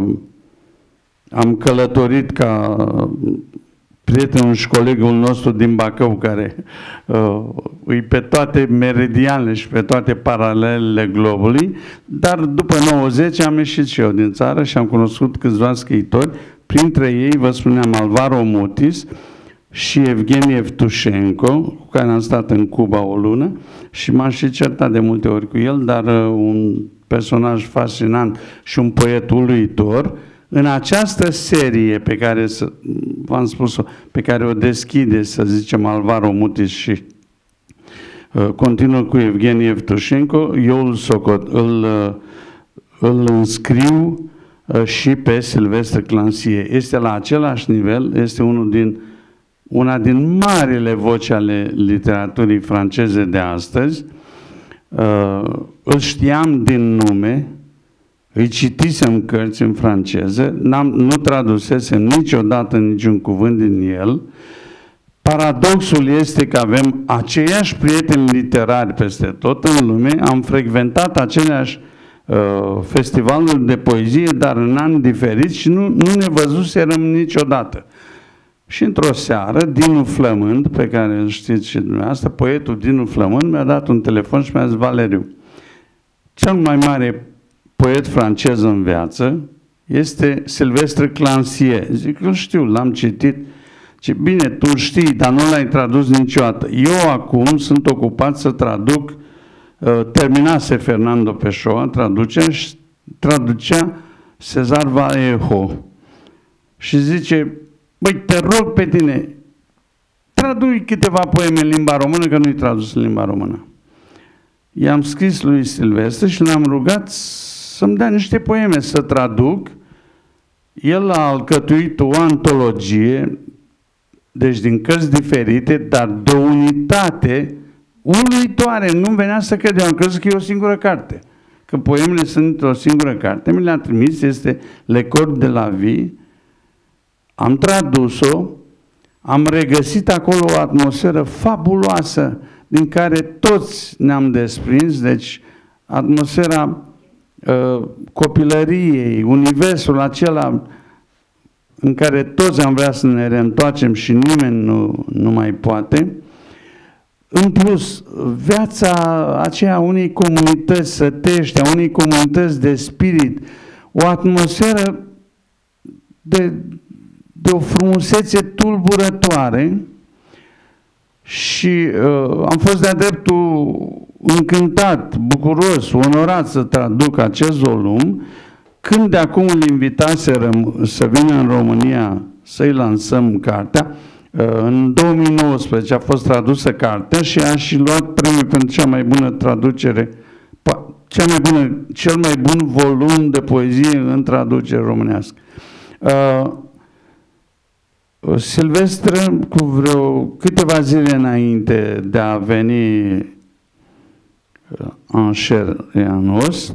am călătorit ca prietenul și colegul nostru din Bacău, care e pe toate meridianele și pe toate paralelele globului, dar după 90 am ieșit și eu din țară și am cunoscut câțiva scriitori, printre ei, vă spuneam, Alvaro Mutis și Evgeni Evtushenko, cu care am stat în Cuba o lună și m-am și certat de multe ori cu el, dar un personaj fascinant și un poet uluitor, În această serie pe care v-am spus-o, pe care o deschide, să zicem, Alvaro Mutis și continuă cu Evgeni Evtușenko, eu îl înscriu și pe Silvestre Clancy. Este la același nivel, este una din marile voci ale literaturii franceze de astăzi. Îl știam din nume, îi citisem cărți în franceză, nu tradusesem niciodată niciun cuvânt din el. Paradoxul este că avem aceiași prieteni literari peste tot în lume, am frecventat aceleași festivaluri de poezie, dar în ani diferiți și nu ne văzuserăm niciodată. Și într-o seară, Dinu Flămând, pe care îl știți și dumneavoastră, poetul Dinu Flămând, mi-a dat un telefon și mi-a zis: Valeriu, cel mai mare poet francez în viață este Silvestre Clancy. Zic, eu știu, l-am citit. Ce bine, tu știi, dar nu l-ai tradus niciodată. Eu acum sunt ocupat să traduc, terminase Fernando Pessoa, traducea Cezar Vallejo. Și zice: băi, te rog pe tine, tradui câteva poeme în limba română, că nu-i tradus în limba română. I-am scris lui Silvestre și l-am rugat să-mi dea niște poeme să traduc. El a alcătuit o antologie, deci din cărți diferite, dar de o unitate uluitoare. Nu-mi venea să cred, eu am crezut că e o singură carte, că poemele sunt o singură carte. Mi le-a trimis, este Le Corps de la Vie. Am tradus-o, am regăsit acolo o atmosferă fabuloasă din care toți ne-am desprins, deci atmosfera copilăriei, universul acela în care toți am vrea să ne reîntoarcem și nimeni nu mai poate. În plus, viața aceea unei comunități sătești, a unei comunități de spirit, o atmosferă de o frumusețe tulburătoare și am fost de-a dreptul încântat, bucuros, onorat să traduc acest volum, când de acum îl invitaseră să vină în România să-i lansăm cartea. În 2019 a fost tradusă cartea și a și luat premiul pentru cea mai bună traducere, cel mai bun volum de poezie în traducere românească. Silvestre, cu vreo câteva zile înainte de a veni în chair et en os,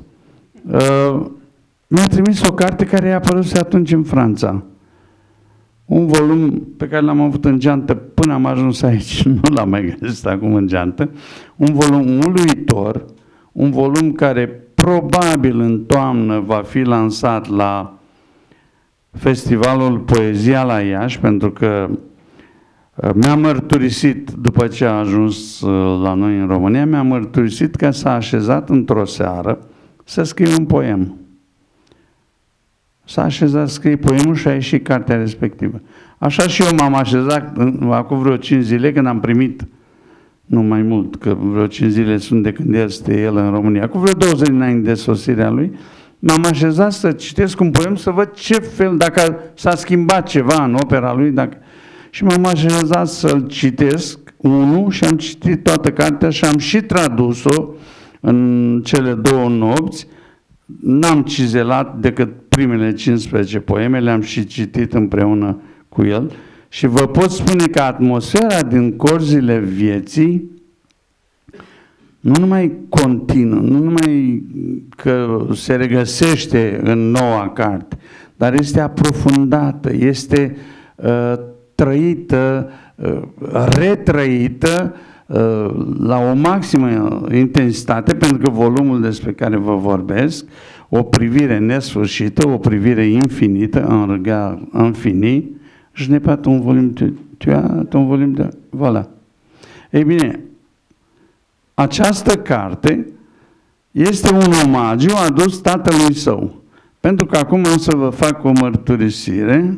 mi-a trimis o carte care i-a apărut atunci în Franța. Un volum pe care l-am avut în geantă până am ajuns aici, nu l-am mai găsit acum în geantă, un volum uluitor, un volum care probabil în toamnă va fi lansat la Festivalul Poezia la Iași, pentru că mi-a mărturisit, după ce a ajuns la noi în România, mi-a mărturisit că s-a așezat într-o seară să scrie un poem. S-a așezat să scrie poemul și a ieșit cartea respectivă. Așa și eu m-am așezat acum vreo 5 zile, când am primit, nu mai mult, că vreo 5 zile sunt de când este el în România, acum vreo 2 zile înainte de sosirea lui, m-am așezat să citesc un poem, să văd ce fel, dacă s-a schimbat ceva în opera lui, și m-am așezat să-l citesc unul și am citit toată cartea și am și tradus-o în cele 2 nopți. N-am cizelat decât primele 15 poeme, le-am și citit împreună cu el și vă pot spune că atmosfera din corzile vieții nu numai continuă, nu numai că se regăsește în noua carte, dar este aprofundată, este trăită, retrăită la o maximă intensitate, pentru că volumul despre care vă vorbesc, o privire nesfârșită, o privire infinită, un regard infini, je n'ai pas ton volume, tu as ton volume de... Voilà. Ei bine, această carte este un omagiu adus tatălui său. Pentru că acum o să vă fac o mărturisire.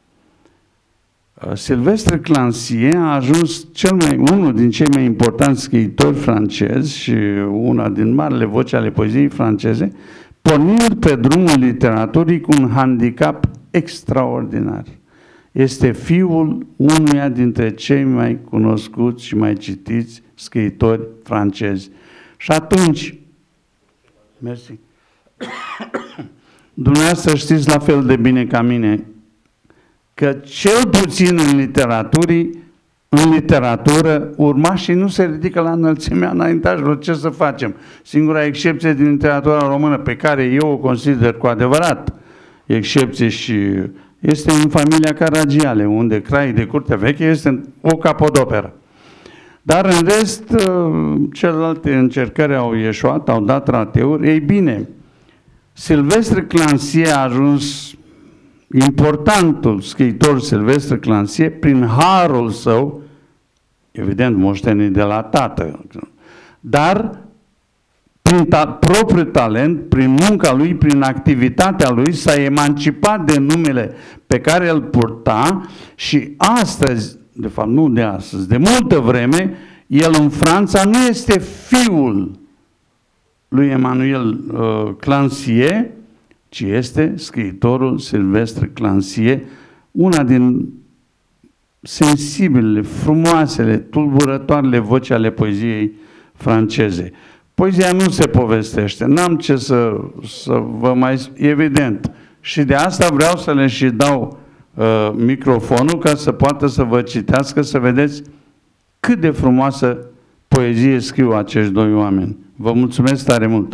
Silvestre Clancy a ajuns unul din cei mai importanți scriitori francezi și una din marile voci ale poeziei franceze, pornind pe drumul literaturii cu un handicap extraordinar. Este fiul unuia dintre cei mai cunoscuți și mai citiți scriitori francezi. Și atunci, mersi, dumneavoastră știți la fel de bine ca mine că cel puțin în literatură, urmașii nu se ridică la înălțimea înaintașilor. Ce să facem? Singura excepție din literatura română, pe care eu o consider cu adevărat excepție, și este în familia Caragiale, unde Craii de Curtea Veche este o capodoperă. Dar în rest, celelalte încercări au ieșuat, au dat rateuri. Ei bine, Silvestre Clancy a ajuns, importantul scriitor Silvestre Clancy, prin harul său, evident moștenit de la tată, dar prin propriul talent, prin munca lui, prin activitatea lui, s-a emancipat de numele pe care îl purta și astăzi, de fapt nu de astăzi, de multă vreme, el în Franța nu este fiul lui Emmanuel Clancy, ci este scriitorul Silvestre Clancy, una din sensibilele, frumoasele, tulburătoarele voci ale poeziei franceze. Poezia nu se povestește, n-am ce să vă mai... Evident. Și de asta vreau să le și dau microfonul ca să poată să vă citească, să vedeți cât de frumoasă poezie scriu acești doi oameni. Vă mulțumesc tare mult!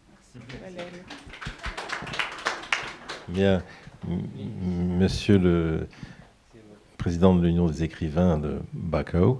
Bien, Monsieur le Président de l'Union des écrivains de Bacău,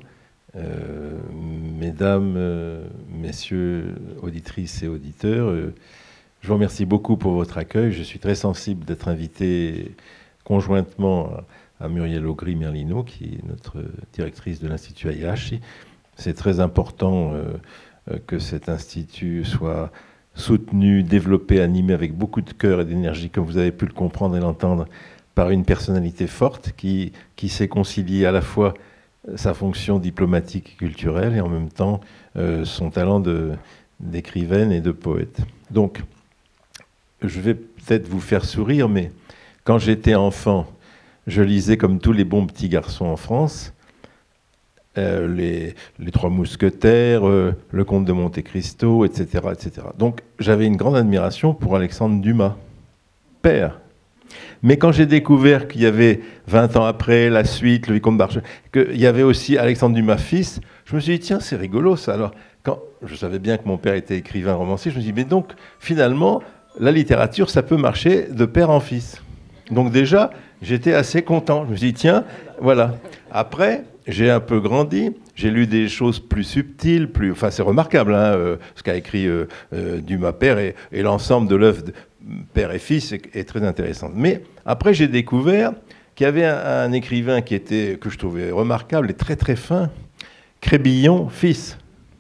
Mesdames, Messieurs, auditrices et auditeurs, je vous remercie beaucoup pour votre accueil. Je suis très sensible d'être invité conjointement à Muriel Augry-Merlino, qui est notre directrice de l'Institut Ayashi. C'est très important que cet institut soit soutenu, développé, animé avec beaucoup de cœur et d'énergie, comme vous avez pu le comprendre et l'entendre, par une personnalité forte qui sait concilier à la fois sa fonction diplomatique et culturelle et en même temps son talent d'écrivaine et de poète. Donc, je vais peut-être vous faire sourire, mais quand j'étais enfant, je lisais comme tous les bons petits garçons en France, les Trois Mousquetaires, le Comte de Monte Cristo, etc., etc. Donc j'avais une grande admiration pour Alexandre Dumas, père. Mais quand j'ai découvert qu'il y avait 20 ans après, la suite, le Vicomte d'Arche, qu'il y avait aussi Alexandre Dumas fils, je me suis dit, tiens, c'est rigolo ça. Alors, quand je savais bien que mon père était écrivain romancier, je me suis dit, mais donc, finalement, la littérature, ça peut marcher de père en fils. Donc déjà, j'étais assez content. Je me suis dit, tiens, voilà. Après, j'ai un peu grandi, j'ai lu des choses plus subtiles, enfin c'est remarquable, hein, ce qu'a écrit Dumas père et l'ensemble de l'œuvre de père et fils est très intéressant. Mais après j'ai découvert qu'il y avait un écrivain que je trouvais remarquable et très très fin, Crébillon fils.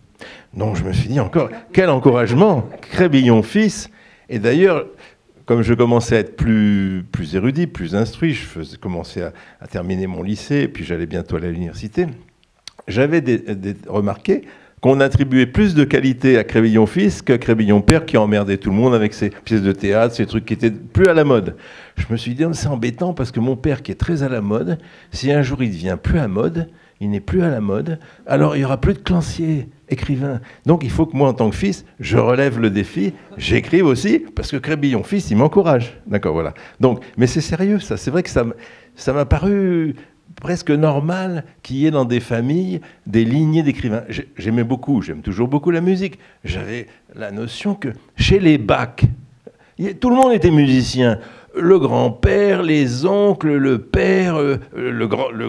Donc je me suis dit encore, quel encouragement, Crébillon fils. Et d'ailleurs, comme je commençais à être plus érudit, plus instruit, je commençais à terminer mon lycée, et puis j'allais bientôt à l'université, j'avais remarqué qu'on attribuait plus de qualité à Crébillon fils qu'à Crébillon père, qui emmerdait tout le monde avec ses pièces de théâtre, ces trucs qui étaient plus à la mode. Je me suis dit, c'est embêtant, parce que mon père, qui est très à la mode, si un jour il devient plus à mode, il n'est plus à la mode, alors il n'y aura plus de Clancier, écrivain. Donc il faut que moi, en tant que fils, je relève le défi, j'écrive aussi, parce que Crébillon fils, il m'encourage. D'accord, voilà. Donc, mais c'est sérieux, ça. C'est vrai que ça m'a paru presque normal qu'il y ait dans des familles des lignées d'écrivains. J'aimais beaucoup, j'aime toujours beaucoup la musique. J'avais la notion que chez les Bach, tout le monde était musicien. Le grand-père, les oncles, le père, le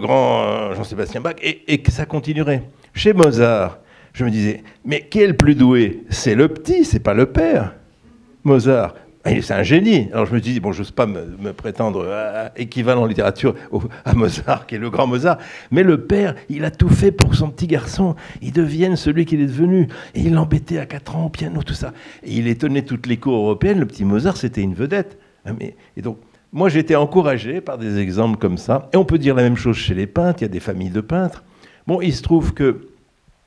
grand Jean-Sébastien Bach, et que ça continuerait. Chez Mozart, je me disais, mais qui est le plus doué? C'est le petit, c'est pas le père. Mozart, c'est un génie. Alors je me dis, bon, je n'ose pas me prétendre équivalent en littérature à Mozart, qui est le grand Mozart, mais le père, il a tout fait pour que son petit garçon, il devienne celui qu'il est devenu. Et il l'embêtait à 4 ans au piano, tout ça. Et il étonnait toutes les cours européennes, le petit Mozart, c'était une vedette. Et donc, moi, j'étais encouragé par des exemples comme ça. Et on peut dire la même chose chez les peintres, il y a des familles de peintres. Bon, il se trouve que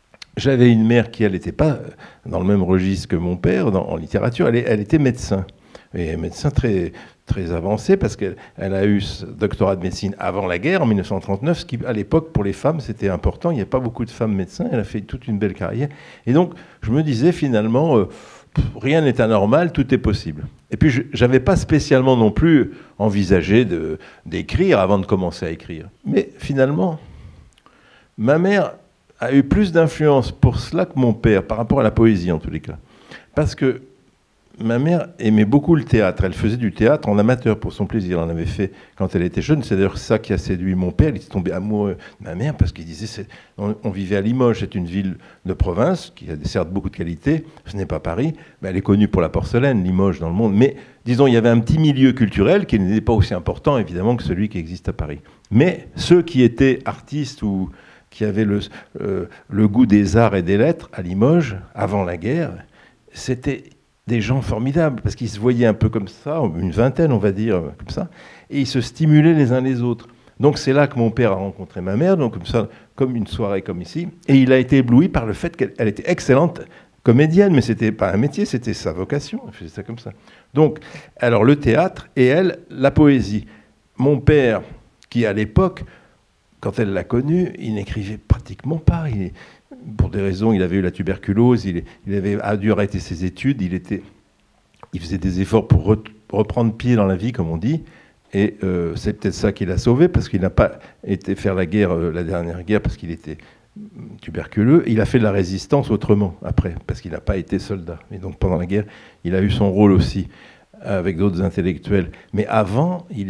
j'avais une mère qui, elle, n'était pas dans le même registre que mon père en littérature, elle était médecin. et médecin très, très avancé, parce qu'elle a eu ce doctorat de médecine avant la guerre, en 1939, ce qui, à l'époque, pour les femmes, c'était important. Il n'y avait pas beaucoup de femmes médecins. Elle a fait toute une belle carrière. Et donc, je me disais, finalement, rien n'est anormal, tout est possible. Et puis, je n'avais pas spécialement non plus envisagé d'écrire avant de commencer à écrire. Mais finalement, ma mère a eu plus d'influence pour cela que mon père, par rapport à la poésie en tous les cas. Parce que ma mère aimait beaucoup le théâtre. Elle faisait du théâtre en amateur pour son plaisir. Elle en avait fait quand elle était jeune. C'est d'ailleurs ça qui a séduit mon père. Il était tombé amoureux de ma mère parce qu'il disait on vivait à Limoges. C'est une ville de province qui a certes beaucoup de qualités. Ce n'est pas Paris. Mais elle est connue pour la porcelaine, Limoges, dans le monde. Mais disons, il y avait un petit milieu culturel qui n'était pas aussi important, évidemment, que celui qui existe à Paris. Mais ceux qui étaient artistes ou qui avaient le goût des arts et des lettres à Limoges, avant la guerre, c'était des gens formidables, parce qu'ils se voyaient un peu comme ça, une vingtaine, on va dire, comme ça, et ils se stimulaient les uns les autres. Donc c'est là que mon père a rencontré ma mère, donc comme ça, comme une soirée comme ici, et il a été ébloui par le fait qu'elle était excellente comédienne, mais c'était pas un métier, c'était sa vocation, elle faisait ça comme ça. Donc, alors le théâtre, et elle, la poésie. Mon père, qui à l'époque, quand elle l'a connu, il n'écrivait pratiquement pas. Pour des raisons, il avait eu la tuberculose, il a dû arrêter ses études, il faisait des efforts pour reprendre pied dans la vie, comme on dit, et c'est peut-être ça qui l'a sauvé, parce qu'il n'a pas été faire la guerre, la dernière guerre, parce qu'il était tuberculeux. Il a fait de la résistance autrement, après, parce qu'il n'a pas été soldat. Et donc pendant la guerre, il a eu son rôle aussi, avec d'autres intellectuels. Mais avant, il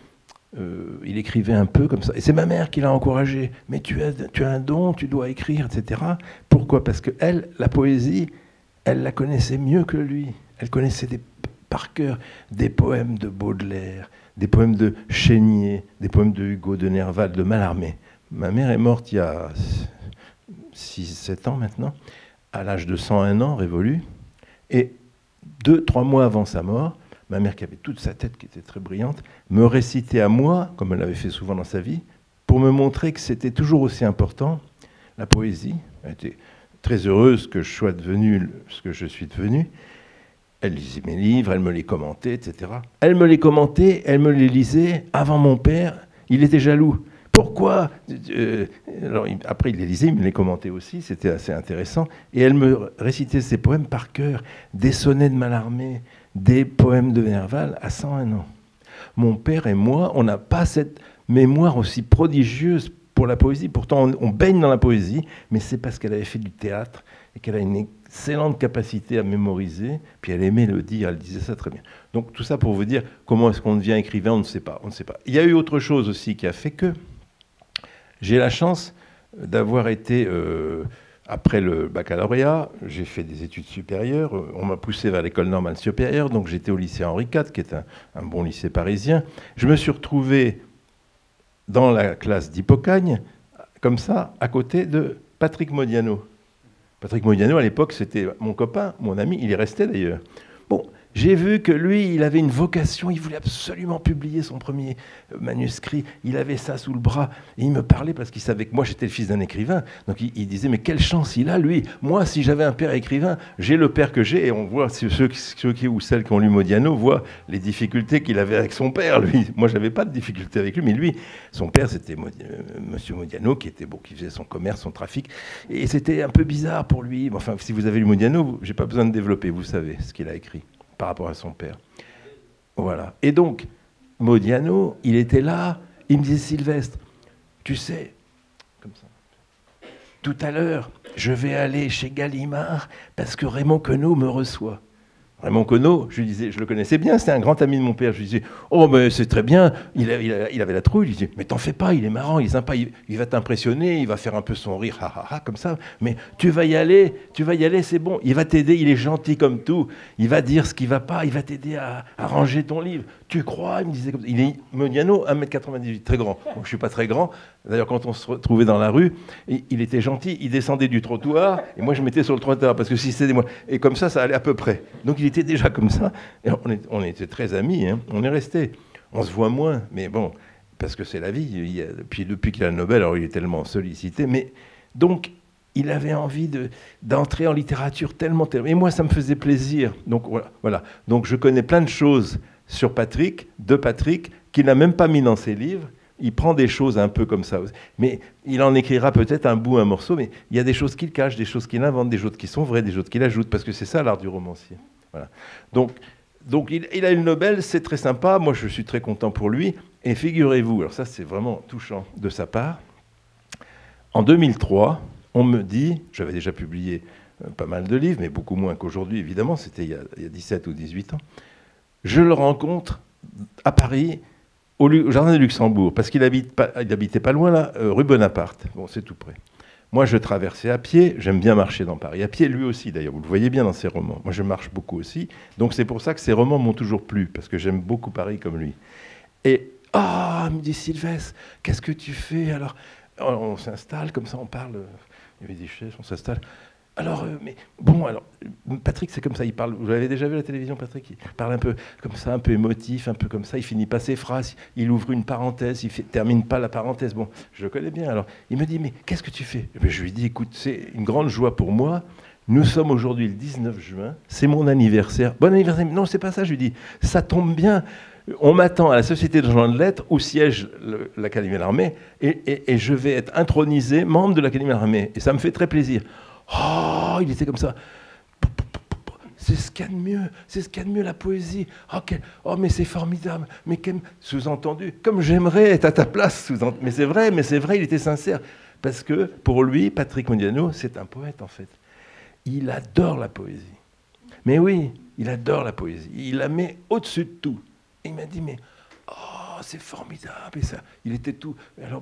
écrivait un peu comme ça. Et c'est ma mère qui l'a encouragé. Mais tu as un don, tu dois écrire, etc. Pourquoi ? Parce que elle, la poésie, elle la connaissait mieux que lui. Elle connaissait par cœur des poèmes de Baudelaire, des poèmes de Chénier, des poèmes de Hugo, de Nerval, de Mallarmé. Ma mère est morte il y a 6-7 ans maintenant, à l'âge de 101 ans, révolu. Et 2-3 mois avant sa mort, ma mère, qui avait toute sa tête, qui était très brillante, me récitait à moi, comme elle l'avait fait souvent dans sa vie, pour me montrer que c'était toujours aussi important, la poésie. Elle était très heureuse que je sois devenu ce que je suis devenu. Elle lisait mes livres, elle me les commentait, etc. Elle me les commentait, elle me les lisait avant mon père. Il était jaloux. Pourquoi ? Alors, après, il les lisait, il me les commentait aussi, c'était assez intéressant. Et elle me récitait ses poèmes par cœur, des sonnets de Mallarmé, des poèmes de Nerval à 101 ans. Mon père et moi, on n'a pas cette mémoire aussi prodigieuse pour la poésie. Pourtant, on baigne dans la poésie, mais c'est parce qu'elle avait fait du théâtre et qu'elle a une excellente capacité à mémoriser, puis elle aimait le dire, elle disait ça très bien. Donc tout ça pour vous dire comment est-ce qu'on devient écrivain, on ne sait pas. Il y a eu autre chose aussi qui a fait que j'ai la chance d'avoir été... Après le baccalauréat, j'ai fait des études supérieures. On m'a poussé vers l'école normale supérieure, donc j'étais au lycée Henri IV, qui est un bon lycée parisien. Je me suis retrouvé dans la classe d'Hippocagne, comme ça, à côté de Patrick Modiano. Patrick Modiano, à l'époque, c'était mon copain, mon ami, il est resté d'ailleurs. Bon, j'ai vu que lui, il avait une vocation, il voulait absolument publier son premier manuscrit, il avait ça sous le bras, et il me parlait parce qu'il savait que moi j'étais le fils d'un écrivain, donc il disait mais quelle chance il a lui, moi si j'avais un père écrivain, j'ai le père que j'ai, et on voit, ceux qui ou celles qui ont lu Modiano voient les difficultés qu'il avait avec son père, lui, moi j'avais pas de difficultés avec lui, mais lui, son père c'était monsieur Modiano qui faisait son commerce, son trafic, et c'était un peu bizarre pour lui, enfin si vous avez lu Modiano, j'ai pas besoin de développer, vous savez ce qu'il a écrit par rapport à son père. Voilà. Et donc, Modiano, il était là, il me disait, Sylvestre, tu sais, comme ça, tout à l'heure, je vais aller chez Gallimard parce que Raymond Queneau me reçoit. Raymond Queneau, je lui disais, je le connaissais bien, c'était un grand ami de mon père. Je lui disais, oh, mais c'est très bien, il avait la trouille. Je lui disais, mais t'en fais pas, il est marrant, il est sympa, il va t'impressionner, il va faire un peu son rire, ha, ha, ha, comme ça. Mais tu vas y aller, c'est bon. Il va t'aider, il est gentil comme tout. Il va dire ce qui va pas, il va t'aider à ranger ton livre. Tu crois ? Il me disait comme ça. Il est Modiano, 1m98, très grand. Bon, je suis pas très grand. D'ailleurs, quand on se retrouvait dans la rue, il était gentil, il descendait du trottoir, et moi je mettais sur le trottoir, parce que si c'était moi. Et comme ça allait à peu près. Donc il était déjà comme ça, et on était très amis, hein. On est restés. On se voit moins, mais bon, parce que c'est la vie. Puis depuis qu'il a le Nobel, alors il est tellement sollicité. Mais donc, il avait envie d'entrer en littérature tellement. Et moi, ça me faisait plaisir. Donc voilà. Donc je connais plein de choses sur Patrick, qu'il n'a même pas mis dans ses livres. Il prend des choses un peu comme ça. Mais il en écrira peut-être un bout, un morceau, mais il y a des choses qu'il cache, des choses qu'il invente, des choses qui sont vraies, des choses qu'il ajoute, parce que c'est ça l'art du romancier. Voilà. Donc il a eu le Nobel, c'est très sympa, moi je suis très content pour lui. Et figurez-vous, alors ça c'est vraiment touchant de sa part, en 2003, on me dit, j'avais déjà publié pas mal de livres, mais beaucoup moins qu'aujourd'hui évidemment, c'était il y a 17 ou 18 ans, je le rencontre à Paris, au Jardin de Luxembourg, parce qu'il habitait pas loin là, rue Bonaparte. Bon, c'est tout près. Moi, je traversais à pied. J'aime bien marcher dans Paris. À pied, lui aussi, d'ailleurs. Vous le voyez bien dans ses romans. Moi, je marche beaucoup aussi. Donc, c'est pour ça que ses romans m'ont toujours plu, parce que j'aime beaucoup Paris comme lui. Et, il me dit, Sylvestre, qu'est-ce que tu fais alors? On s'installe, comme ça, on parle. Il y avait des chaises, on s'installe. Alors, Patrick, c'est comme ça, il parle. Vous l'avez déjà vu à la télévision, Patrick? Il parle un peu comme ça, un peu émotif, un peu comme ça. Il finit pas ses phrases, il ouvre une parenthèse, termine pas la parenthèse. Bon, je le connais bien. Alors, il me dit, mais qu'est-ce que tu fais? Je lui dis, écoute, c'est une grande joie pour moi. Nous sommes aujourd'hui le 19 juin, c'est mon anniversaire. Bon anniversaire. Non, c'est pas ça, je lui dis. Ça tombe bien. On m'attend à la Société de gens de lettres où siège l'Académie de l'Armée et je vais être intronisé membre de l'Académie de l'Armée. Et ça me fait très plaisir. Oh, il était comme ça. C'est ce qu'il y a de mieux, la poésie. Mais c'est formidable. Mais sous-entendu, comme j'aimerais être à ta place. Mais c'est vrai, il était sincère. Parce que pour lui, Patrick Modiano, c'est un poète en fait. Il adore la poésie. Mais oui, il adore la poésie. Il la met au-dessus de tout. Et il m'a dit, mais c'est formidable. Et ça, il était tout. Alors,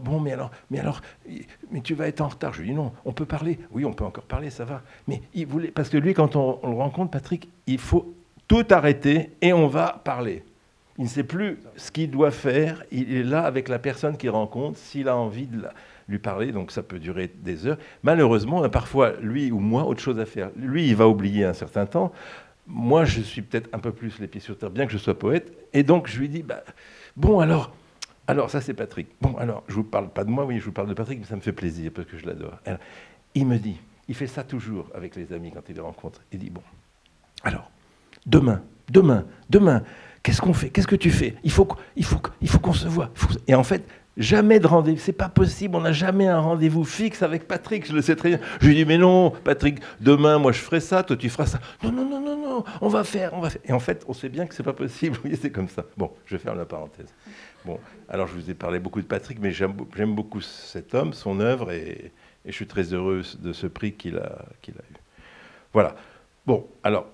mais tu vas être en retard. Je lui dis non, on peut parler. Oui, on peut encore parler, ça va. Mais il voulait, parce que lui, quand on le rencontre, Patrick, il faut tout arrêter et on va parler. Il ne sait plus ce qu'il doit faire. Il est là avec la personne qu'il rencontre, s'il a envie de lui parler. Donc ça peut durer des heures. Malheureusement, on a parfois, lui ou moi, autre chose à faire. Lui, il va oublier un certain temps. Moi, je suis peut-être un peu plus les pieds sur terre, bien que je sois poète. Et donc, je lui dis, bon, alors ça c'est Patrick. Bon, alors, je ne vous parle pas de moi, oui, je vous parle de Patrick, mais ça me fait plaisir, parce que je l'adore. Alors, il me dit, il fait ça toujours avec les amis quand il les rencontre. Il dit, bon, alors, demain, qu'est-ce qu'on fait? Qu'est-ce que tu fais? Il faut qu'on se voit. Et en fait, jamais de rendez-vous, c'est pas possible, on n'a jamais un rendez-vous fixe avec Patrick, je le sais très bien. Je lui dis, mais non, Patrick, demain, moi je ferai ça, toi tu feras ça. Non, on va faire. Et en fait, on sait bien que c'est pas possible, vous voyez, c'est comme ça. Bon, je ferme la parenthèse. Bon, alors je vous ai parlé beaucoup de Patrick, mais j'aime beaucoup cet homme, son œuvre, et je suis très heureux de ce prix qu'il a eu. Voilà. Bon, alors,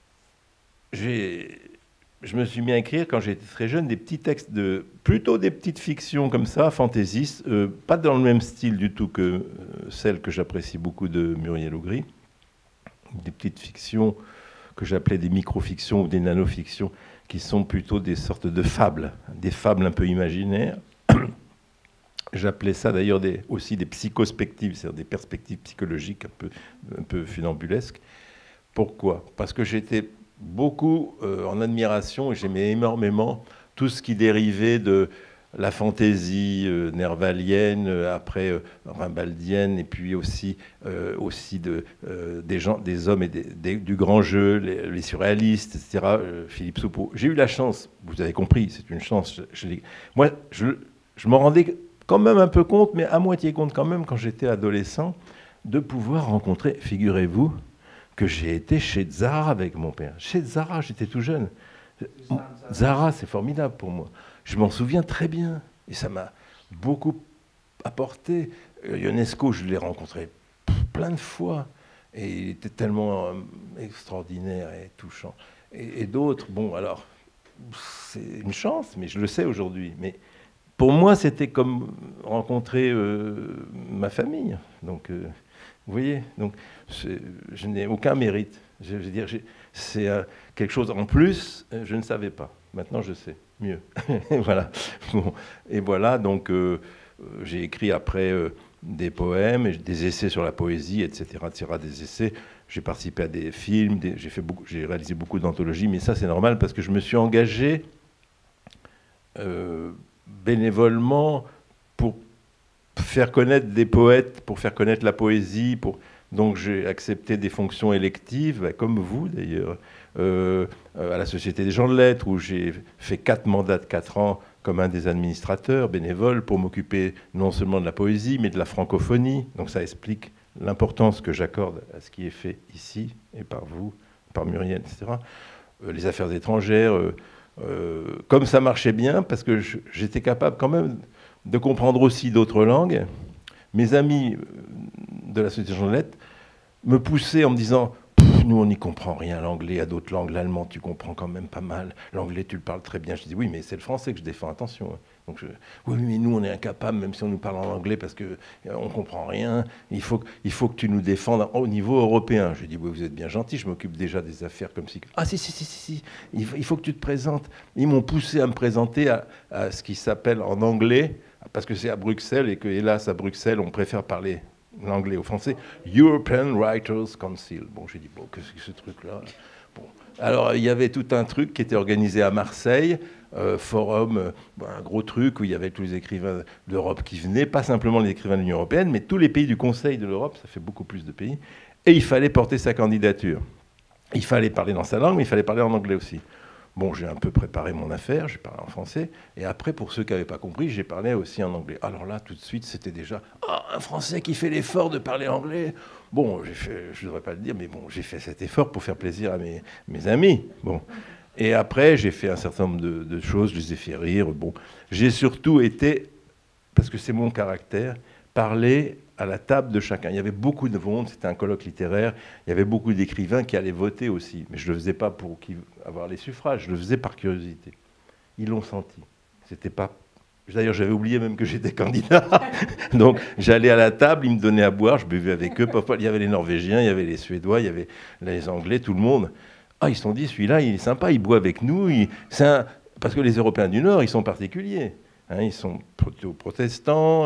je me suis mis à écrire, quand j'étais très jeune, des petits textes, plutôt des petites fictions comme ça, fantaisistes, pas dans le même style du tout que celle que j'apprécie beaucoup de Muriel Augry. Des petites fictions que j'appelais des micro-fictions ou des nano-fictions, qui sont plutôt des sortes de fables, des fables un peu imaginaires. J'appelais ça d'ailleurs aussi des psychospectives, c'est-à-dire des perspectives psychologiques un peu funambulesques. Pourquoi? Parce que j'étais beaucoup en admiration et j'aimais énormément tout ce qui dérivait de la fantaisie nervalienne, après rimbaldienne, et puis aussi des hommes et du grand jeu, les surréalistes, etc. Philippe Soupeau. J'ai eu la chance, vous avez compris, c'est une chance. Moi, je m'en rendais quand même un peu compte, mais à moitié compte quand même, quand j'étais adolescent, de pouvoir rencontrer, figurez-vous, que j'ai été chez Zara avec mon père. Chez Zara, j'étais tout jeune. Zara, c'est formidable pour moi. Je m'en souviens très bien. Et ça m'a beaucoup apporté. Ionesco, je l'ai rencontré plein de fois. Et il était tellement extraordinaire et touchant. Et d'autres, bon, alors, c'est une chance, mais je le sais aujourd'hui. Mais pour moi, c'était comme rencontrer ma famille. Donc, vous voyez, donc, je n'ai aucun mérite. Je veux dire, c'est quelque chose en plus, je ne savais pas. Maintenant, je sais mieux. Voilà. Bon. Et voilà, donc, j'ai écrit après des poèmes, des essais sur la poésie, etc., des essais. J'ai participé à des films, j'ai réalisé beaucoup d'anthologies, mais ça, c'est normal parce que je me suis engagé bénévolement pour faire connaître des poètes, pour faire connaître la poésie. Donc j'ai accepté des fonctions électives, comme vous d'ailleurs, à la Société des gens de lettres, où j'ai fait 4 mandats de 4 ans comme un des administrateurs bénévoles pour m'occuper non seulement de la poésie, mais de la francophonie. Donc ça explique l'importance que j'accorde à ce qui est fait ici, et par vous, par Muriel, etc. Les affaires étrangères, comme ça marchait bien, parce que j'étais capable quand même de comprendre aussi d'autres langues. Mes amis de la Société des gens de lettres me poussaient en me disant « Nous, on n'y comprend rien, l'anglais, à d'autres langues, l'allemand, tu comprends quand même pas mal, l'anglais, tu le parles très bien. » Je dis « Oui, mais c'est le français que je défends, attention. » Donc oui, mais nous, on est incapables, même si on nous parle en anglais, parce qu'on ne comprend rien. Il faut que tu nous défendes au niveau européen. Je dis, oui, vous êtes bien gentil, je m'occupe déjà des affaires comme si... Ah, si, il faut que tu te présentes. Ils m'ont poussé à me présenter à ce qui s'appelle en anglais, parce que c'est à Bruxelles, et que, hélas, à Bruxelles, on préfère parler l'anglais au français, European Writers Council. Bon, j'ai dit, bon, qu'est-ce que ce truc-là? Bon. Alors, il y avait tout un truc qui était organisé à Marseille, forum, un gros truc où il y avait tous les écrivains d'Europe qui venaient, pas simplement les écrivains de l'Union européenne, mais tous les pays du Conseil de l'Europe, ça fait beaucoup plus de pays, et il fallait porter sa candidature. Il fallait parler dans sa langue, mais il fallait parler en anglais aussi. Bon, j'ai un peu préparé mon affaire, j'ai parlé en français, et après, pour ceux qui n'avaient pas compris, j'ai parlé aussi en anglais. Alors là, tout de suite, c'était déjà un Français qui fait l'effort de parler anglais. Bon, je ne devrais pas le dire, mais bon, j'ai fait cet effort pour faire plaisir à mes amis. Bon. Et après, j'ai fait un certain nombre de choses, je les ai fait rire. Bon, j'ai surtout été, parce que c'est mon caractère, parler à la table de chacun. Il y avait beaucoup de monde, c'était un colloque littéraire, il y avait beaucoup d'écrivains qui allaient voter aussi. Mais je ne le faisais pas pour avoir les suffrages, je le faisais par curiosité. Ils l'ont senti. C'était pas... D'ailleurs, j'avais oublié même que j'étais candidat. Donc, j'allais à la table, ils me donnaient à boire, je buvais avec eux. Il y avait les Norvégiens, il y avait les Suédois, il y avait les Anglais, tout le monde. Ah, ils se sont dit, celui-là, il est sympa, il boit avec nous. Parce que les Européens du Nord, ils sont particuliers. Hein, ils sont plutôt protestants.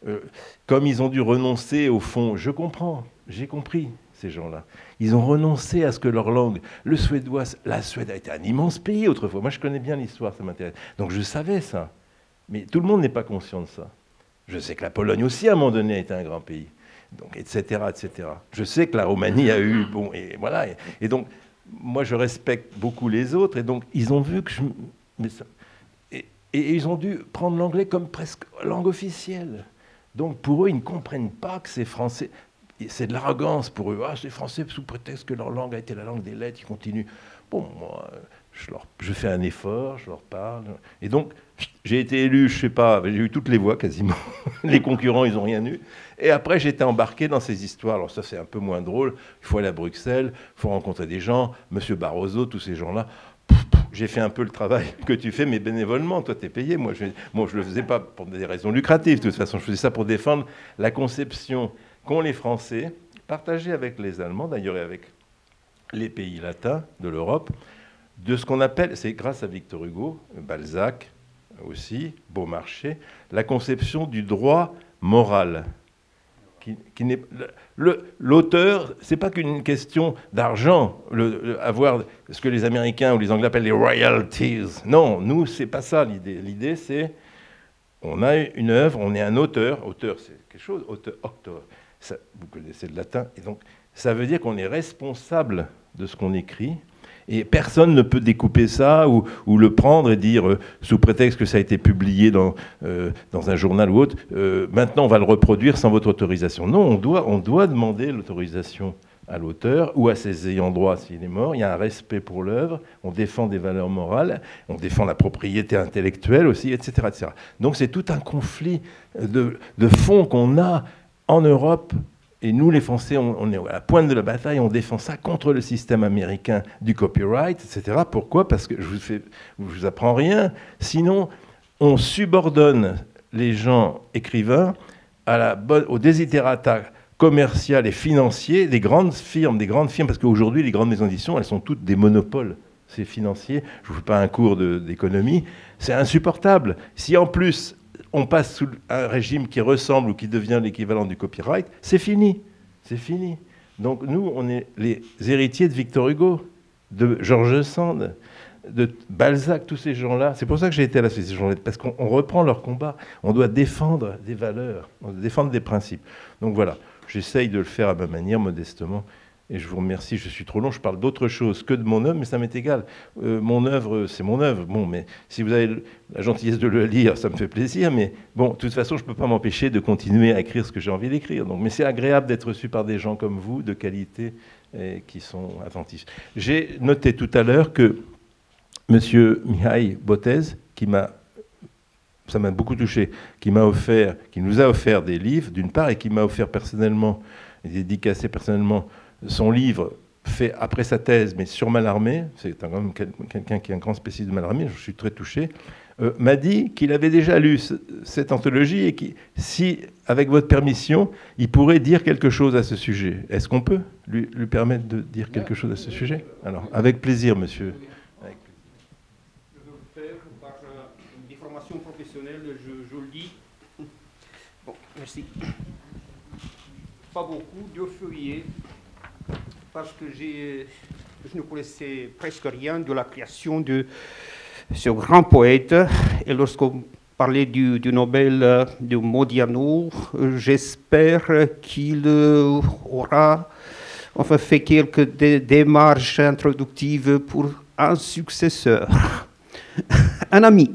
Comme ils ont dû renoncer, au fond, je comprends, j'ai compris, ces gens-là. Ils ont renoncé à ce que leur langue, le suédois, la Suède a été un immense pays autrefois. Moi, je connais bien l'histoire, ça m'intéresse. Donc, je savais ça. Mais tout le monde n'est pas conscient de ça. Je sais que la Pologne aussi, à un moment donné, a été un grand pays. Donc, etc., etc. Je sais que la Roumanie a eu... Bon, et voilà. Et donc... Moi, je respecte beaucoup les autres, et donc ils ont vu que et ils ont dû prendre l'anglais comme presque langue officielle. Donc pour eux, ils ne comprennent pas que c'est français. C'est de l'arrogance pour eux. Ah, c'est français sous prétexte que leur langue a été la langue des lettres, ils continuent. Bon, moi, je fais un effort, je leur parle. Et donc, j'ai été élu, je sais pas, j'ai eu toutes les voix quasiment. Les concurrents, ils n'ont rien eu. Et après, j'étais embarqué dans ces histoires. Alors ça, c'est un peu moins drôle. Il faut aller à Bruxelles, il faut rencontrer des gens, Monsieur Barroso, tous ces gens-là. J'ai fait un peu le travail que tu fais, mais bénévolement. Toi, tu es payé. Moi, je ne le faisais pas pour des raisons lucratives. De toute façon, je faisais ça pour défendre la conception qu'ont les Français, partagée avec les Allemands, d'ailleurs, et avec les pays latins de l'Europe, de ce qu'on appelle, c'est grâce à Victor Hugo, Balzac aussi, Beaumarchais, la conception du droit moral. L'auteur, c'est pas qu'une question d'argent, avoir ce que les Américains ou les Anglais appellent les royalties. Non, nous, c'est pas ça l'idée. L'idée, c'est on a une œuvre, on est un auteur. Auteur, c'est quelque chose. Auteur, ça, vous connaissez le latin. Et donc, ça veut dire qu'on est responsable de ce qu'on écrit. Et personne ne peut découper ça ou le prendre et dire, sous prétexte que ça a été publié dans un journal ou autre, maintenant on va le reproduire sans votre autorisation. Non, on doit demander l'autorisation à l'auteur ou à ses ayants droit s'il est mort. Il y a un respect pour l'œuvre, on défend des valeurs morales, on défend la propriété intellectuelle aussi, etc. etc. Donc c'est tout un conflit de fond qu'on a en Europe. Et nous, les Français, on est à la pointe de la bataille, on défend ça contre le système américain du copyright, etc. Pourquoi? Parce que je vous apprends rien. Sinon, on subordonne les gens écrivains au desiderata commercial et financier des grandes firmes, parce qu'aujourd'hui, les grandes maisons d'édition, elles sont toutes des monopoles. C'est financier. Je ne vous fais pas un cours d'économie. C'est insupportable. Si en plus on passe sous un régime qui ressemble ou qui devient l'équivalent du copyright, c'est fini. C'est fini. Donc nous, on est les héritiers de Victor Hugo, de George Sand, de Balzac, tous ces gens-là. C'est pour ça que j'ai été à l'association Jean Lettre, parce qu'on reprend leur combat. On doit défendre des valeurs, on doit défendre des principes. Donc voilà, j'essaye de le faire à ma manière, modestement. Et je vous remercie, je suis trop long, je parle d'autre chose que de mon œuvre, mais ça m'est égal. Mon œuvre, c'est mon œuvre. Bon, mais si vous avez la gentillesse de le lire, ça me fait plaisir. Mais bon, de toute façon, je ne peux pas m'empêcher de continuer à écrire ce que j'ai envie d'écrire. Donc, mais c'est agréable d'être reçu par des gens comme vous, de qualité, et qui sont attentifs. J'ai noté tout à l'heure que M. Mihai Botez, ça m'a beaucoup touché, qui nous a offert des livres, d'une part, et qui m'a offert personnellement, et dédicacé personnellement, son livre fait après sa thèse, mais sur Mallarmé, c'est quand même quelqu'un qui est un grand spécialiste de Mallarmé, je suis très touché, m'a dit qu'il avait déjà lu cette anthologie et que si, avec votre permission, il pourrait dire quelque chose à ce sujet. Est-ce qu'on peut lui permettre de dire quelque chose à ce sujet? Alors, avec plaisir, monsieur. Avec plaisir. Je veux le faire par une déformation professionnelle, je le dis. Bon, merci. Pas beaucoup, 2 feuillets, parce que je ne connaissais presque rien de la création de ce grand poète. Et lorsqu'on parlait du Nobel de Modiano, j'espère qu'il aura fait quelques démarches introductives pour un successeur, un ami.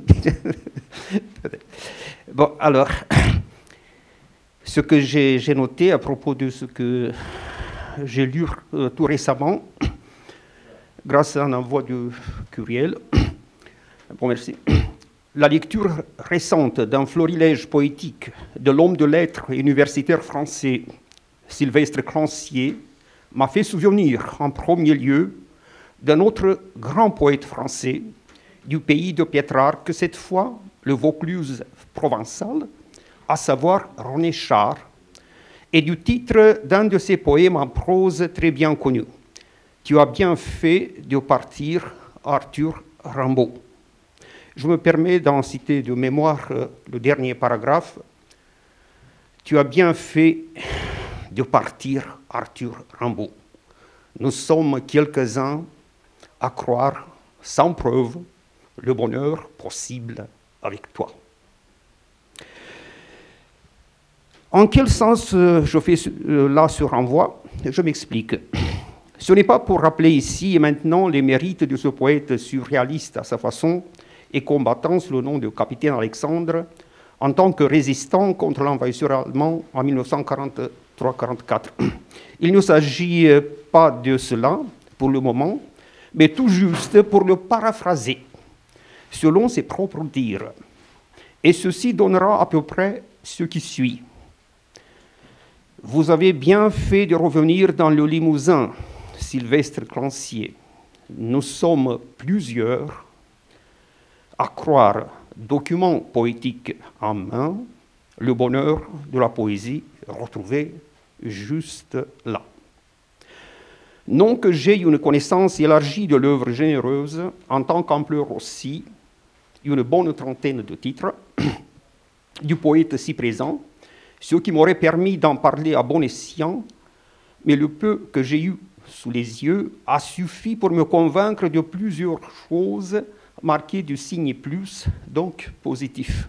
Bon, alors, ce que j'ai noté à propos de ce que j'ai lu tout récemment, grâce à un envoi de courriel. Bon, merci. La lecture récente d'un florilège poétique de l'homme de lettres et universitaire français, Sylvestre Clancier, m'a fait souvenir en premier lieu d'un autre grand poète français du pays de Pétrarque, cette fois le Vaucluse provençal, à savoir René Char, et du titre d'un de ses poèmes en prose très bien connu. Tu as bien fait de partir, Arthur Rimbaud. Je me permets d'en citer de mémoire le dernier paragraphe. Tu as bien fait de partir, Arthur Rimbaud. Nous sommes quelques-uns à croire sans preuve le bonheur possible avec toi. En quel sens je fais là ce renvoi? Je m'explique. Ce n'est pas pour rappeler ici et maintenant les mérites de ce poète surréaliste à sa façon et combattant sous le nom de capitaine Alexandre en tant que résistant contre l'envahisseur allemand en 1943-44. Il ne s'agit pas de cela pour le moment, mais tout juste pour le paraphraser, selon ses propres dires. Et ceci donnera à peu près ce qui suit. Vous avez bien fait de revenir dans le Limousin, Sylvestre Clancier. Nous sommes plusieurs à croire, document poétique en main, le bonheur de la poésie retrouvé juste là. Non que j'ai une connaissance élargie de l'œuvre généreuse, en tant qu'ampleur aussi, une bonne trentaine de titres, du poète si présent, ce qui m'aurait permis d'en parler à bon escient, mais le peu que j'ai eu sous les yeux a suffi pour me convaincre de plusieurs choses marquées du signe plus, donc positif.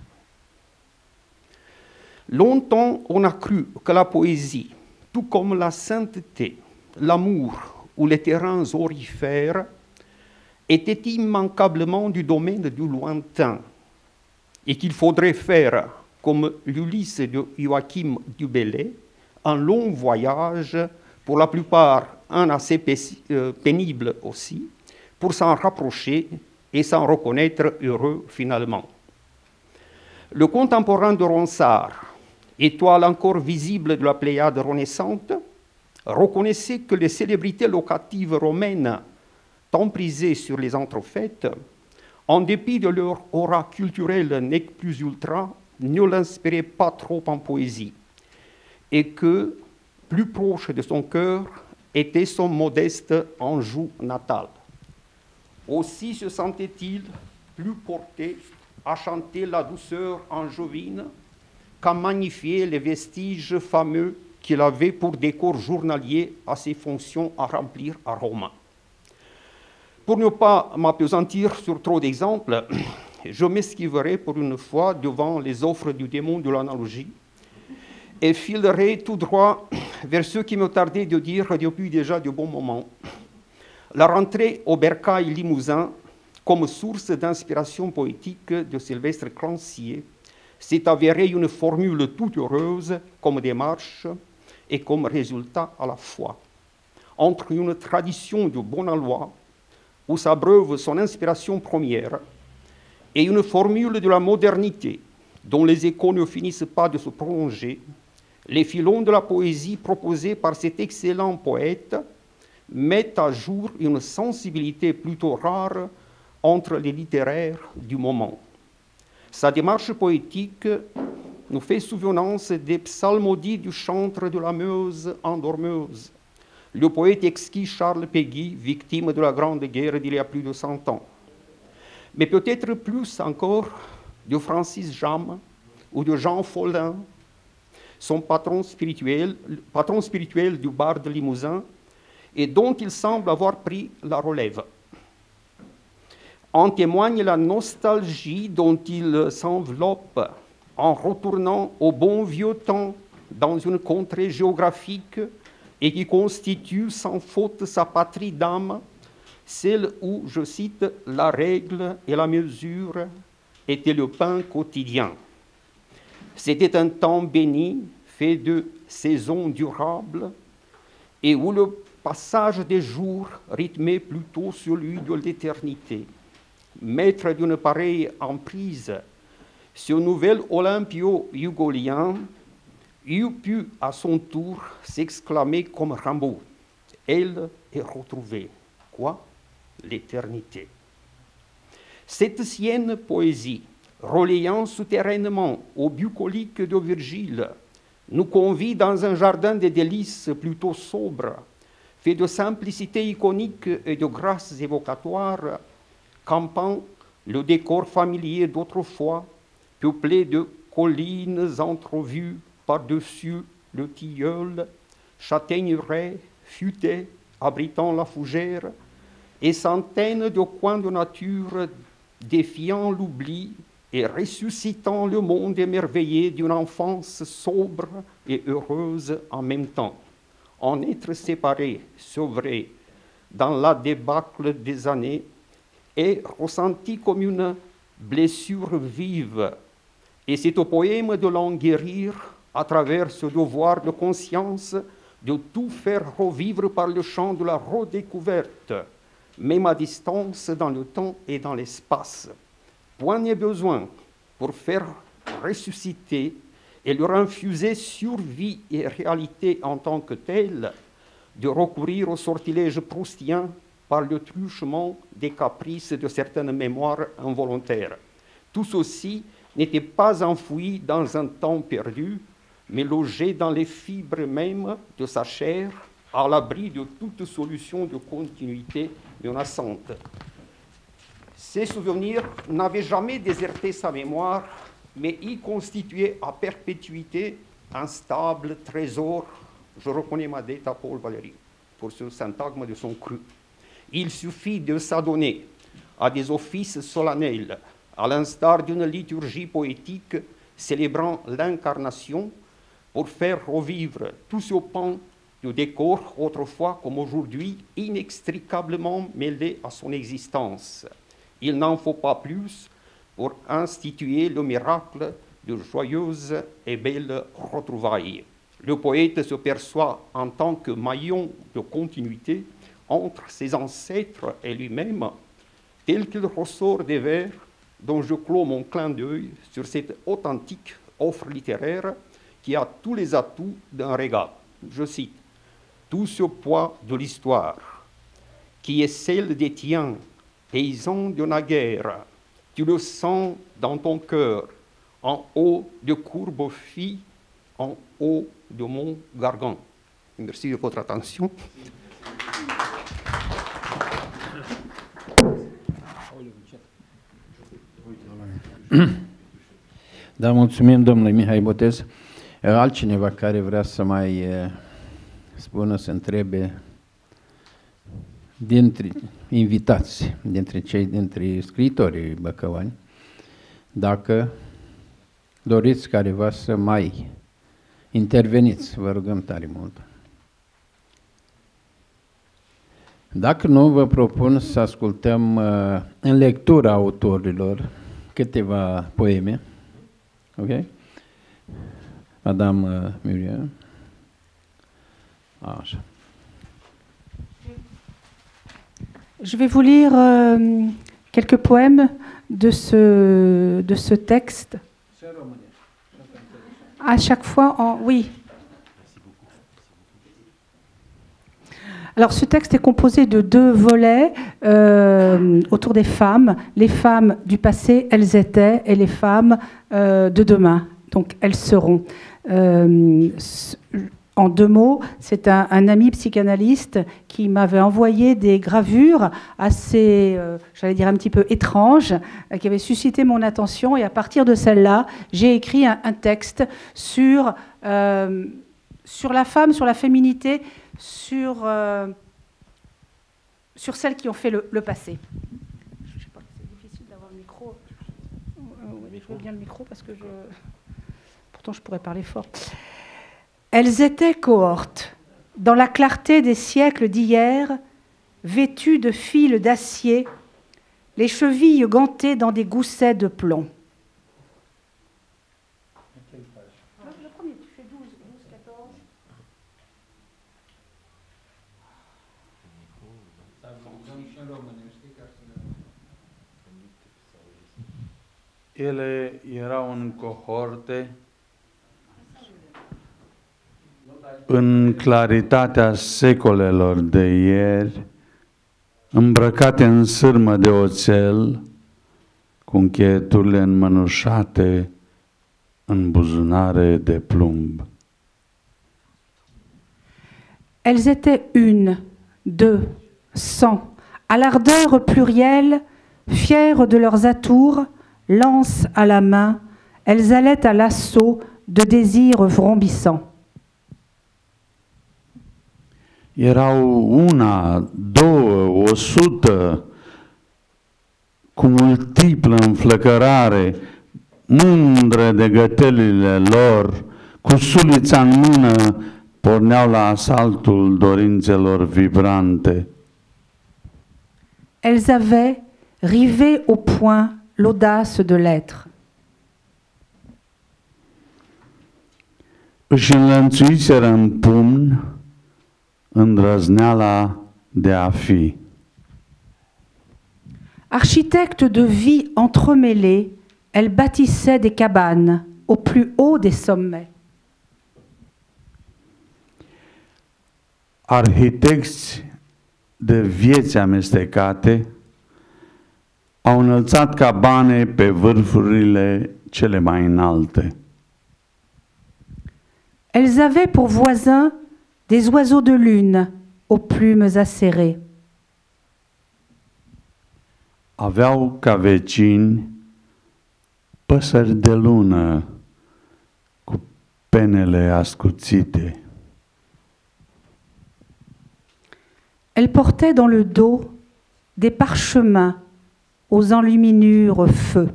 Longtemps, on a cru que la poésie, tout comme la sainteté, l'amour ou les terrains aurifères, était immanquablement du domaine du lointain et qu'il faudrait faire, comme l'Ulysse de Joachim du Bellay, un long voyage, pour la plupart un assez pénible aussi, pour s'en rapprocher et s'en reconnaître heureux finalement. Le contemporain de Ronsard, étoile encore visible de la Pléiade renaissante, reconnaissait que les célébrités locatives romaines, tant prisées sur les entrefaites, en dépit de leur aura culturelle nec plus ultra, ne l'inspiraient pas trop en poésie, et que, plus proche de son cœur, était son modeste Anjou natal. Aussi se sentait-il plus porté à chanter la douceur angevine qu'à magnifier les vestiges fameux qu'il avait pour décor journalier à ses fonctions à remplir à Rome. Pour ne pas m'appesantir sur trop d'exemples, je m'esquiverai pour une fois devant les offres du démon de l'analogie et filerai tout droit vers ce qui me tardait de dire depuis déjà de bons moments. La rentrée au Bercail Limousin, comme source d'inspiration poétique de Sylvestre Clancier, s'est avérée une formule toute heureuse comme démarche et comme résultat à la fois. Entre une tradition de Bonalois, où s'abreuve son inspiration première, et une formule de la modernité, dont les échos ne finissent pas de se prolonger, les filons de la poésie proposés par cet excellent poète mettent à jour une sensibilité plutôt rare entre les littéraires du moment. Sa démarche poétique nous fait souvenance des psalmodies du chantre de la Meuse endormeuse, le poète exquis Charles Péguy, victime de la Grande Guerre d'il y a plus de 100 ans. Mais peut-être plus encore de Francis Jammes ou de Jean Follin, son patron spirituel du barde limousin, et dont il semble avoir pris la relève. En témoigne la nostalgie dont il s'enveloppe en retournant au bon vieux temps dans une contrée géographique et qui constitue sans faute sa patrie d'âme, celle où, je cite, la règle et la mesure étaient le pain quotidien. C'était un temps béni, fait de saisons durables, et où le passage des jours rythmait plutôt celui de l'éternité. Maître d'une pareille emprise, ce nouvel Olympio-hugolien eût pu à son tour s'exclamer comme Rimbaud, « Elle est retrouvée. » Quoi? L'éternité. Cette sienne poésie, relayant souterrainement au bucolique de Virgile, nous convie dans un jardin des délices plutôt sobre, fait de simplicité iconique et de grâces évocatoires, campant le décor familier d'autrefois, peuplé de collines entrevues par-dessus le tilleul, châtaigneraies, futaies, abritant la fougère, et centaines de coins de nature défiant l'oubli et ressuscitant le monde émerveillé d'une enfance sobre et heureuse en même temps. En être séparé, sevré, dans la débâcle des années, est ressenti comme une blessure vive, et c'est au poème de l'en guérir à travers ce devoir de conscience de tout faire revivre par le chant de la redécouverte, même à distance dans le temps et dans l'espace. Point n'est besoin pour faire ressusciter et leur infuser survie et réalité en tant que telle, de recourir au sortilège proustien par le truchement des caprices de certaines mémoires involontaires. Tout ceci n'était pas enfoui dans un temps perdu, mais logé dans les fibres mêmes de sa chair, à l'abri de toute solution de continuité menaçante. Ces souvenirs n'avaient jamais déserté sa mémoire, mais y constituaient à perpétuité un stable trésor. Je reconnais ma dette à Paul Valéry pour ce syntagme de son cru. Il suffit de s'adonner à des offices solennels, à l'instar d'une liturgie poétique célébrant l'incarnation, pour faire revivre tout ce pan de décor autrefois comme aujourd'hui inextricablement mêlé à son existence. Il n'en faut pas plus pour instituer le miracle de joyeuses et belles retrouvailles. Le poète se perçoit en tant que maillon de continuité entre ses ancêtres et lui-même, tel qu'il ressort des vers dont je clôt mon clin d'œil sur cette authentique offre littéraire qui a tous les atouts d'un régal. Je cite, « Tout ce poids de l'histoire, qui est celle des tiens, paysans de naguère, tu le sens dans ton cœur, en haut de Courbeufie, en haut de mon Gargan. » Merci de votre attention. Da, mulțumim domnului Mihai Botez. Altcineva care vrea să mai spună, să întrebe, dintre invitați, dintre scriitorii băcăuani, dacă doriți careva să mai interveniți, vă rugăm tare mult. Dacă nu, vă propun să ascultăm în lectura autorilor câteva poeme. Ok? Madame Muriel. Așa. Je vais vous lire quelques poèmes de ce texte. À chaque fois, oui. Alors, ce texte est composé de 2 volets autour des femmes. Les femmes du passé, elles étaient, et les femmes de demain. Donc, elles seront. En 2 mots, c'est un ami psychanalyste qui m'avait envoyé des gravures assez, j'allais dire un petit peu étranges, qui avaient suscité mon attention. Et à partir de celle-là, j'ai écrit un texte sur la femme, sur la féminité, sur celles qui ont fait le passé. Je sais pas, c'est difficile d'avoir le micro. Je veux bien le micro parce que pourtant je pourrais parler fort. Elles étaient cohortes, dans la clarté des siècles d'hier, vêtues de fils d'acier, les chevilles gantées dans des goussets de plomb. Le premier, tu fais 12, 14. Ele erau în cohorte, în claritatea secolelor de ieri, îmbrăcate în sârmă de oțel, cu încheieturile înmănușate în buzunare de plumb. Elles étaient 1, 2, 100, à l'ardeur plurielle, fières de leurs atours, lance à la main, elles allaient à l'assaut de désirs vrombissants. Erau 1, 2, 100, cu multiplă înflăcărare, mândre de gătelile lor, cu sulița în mână, porneau la asaltul dorințelor vibrante. Elles avaient rivé au poing l'audace de l'être. Își înlănțuiseră în pumn îndrăzneala de a fi. Architectes de vie entremêlées, elles bâtissaient des cabanes au plus haut des sommets. Arhitecți de vieți amestecate au înălțat cabane pe vârfurile cele mai înalte. Elles avaient pour voisins des oiseaux de lune aux plumes acérées. Aveau ca vecini păsări de lună cu penele ascuțite. Elles portaient dans le dos des parchemins aux enluminures feu.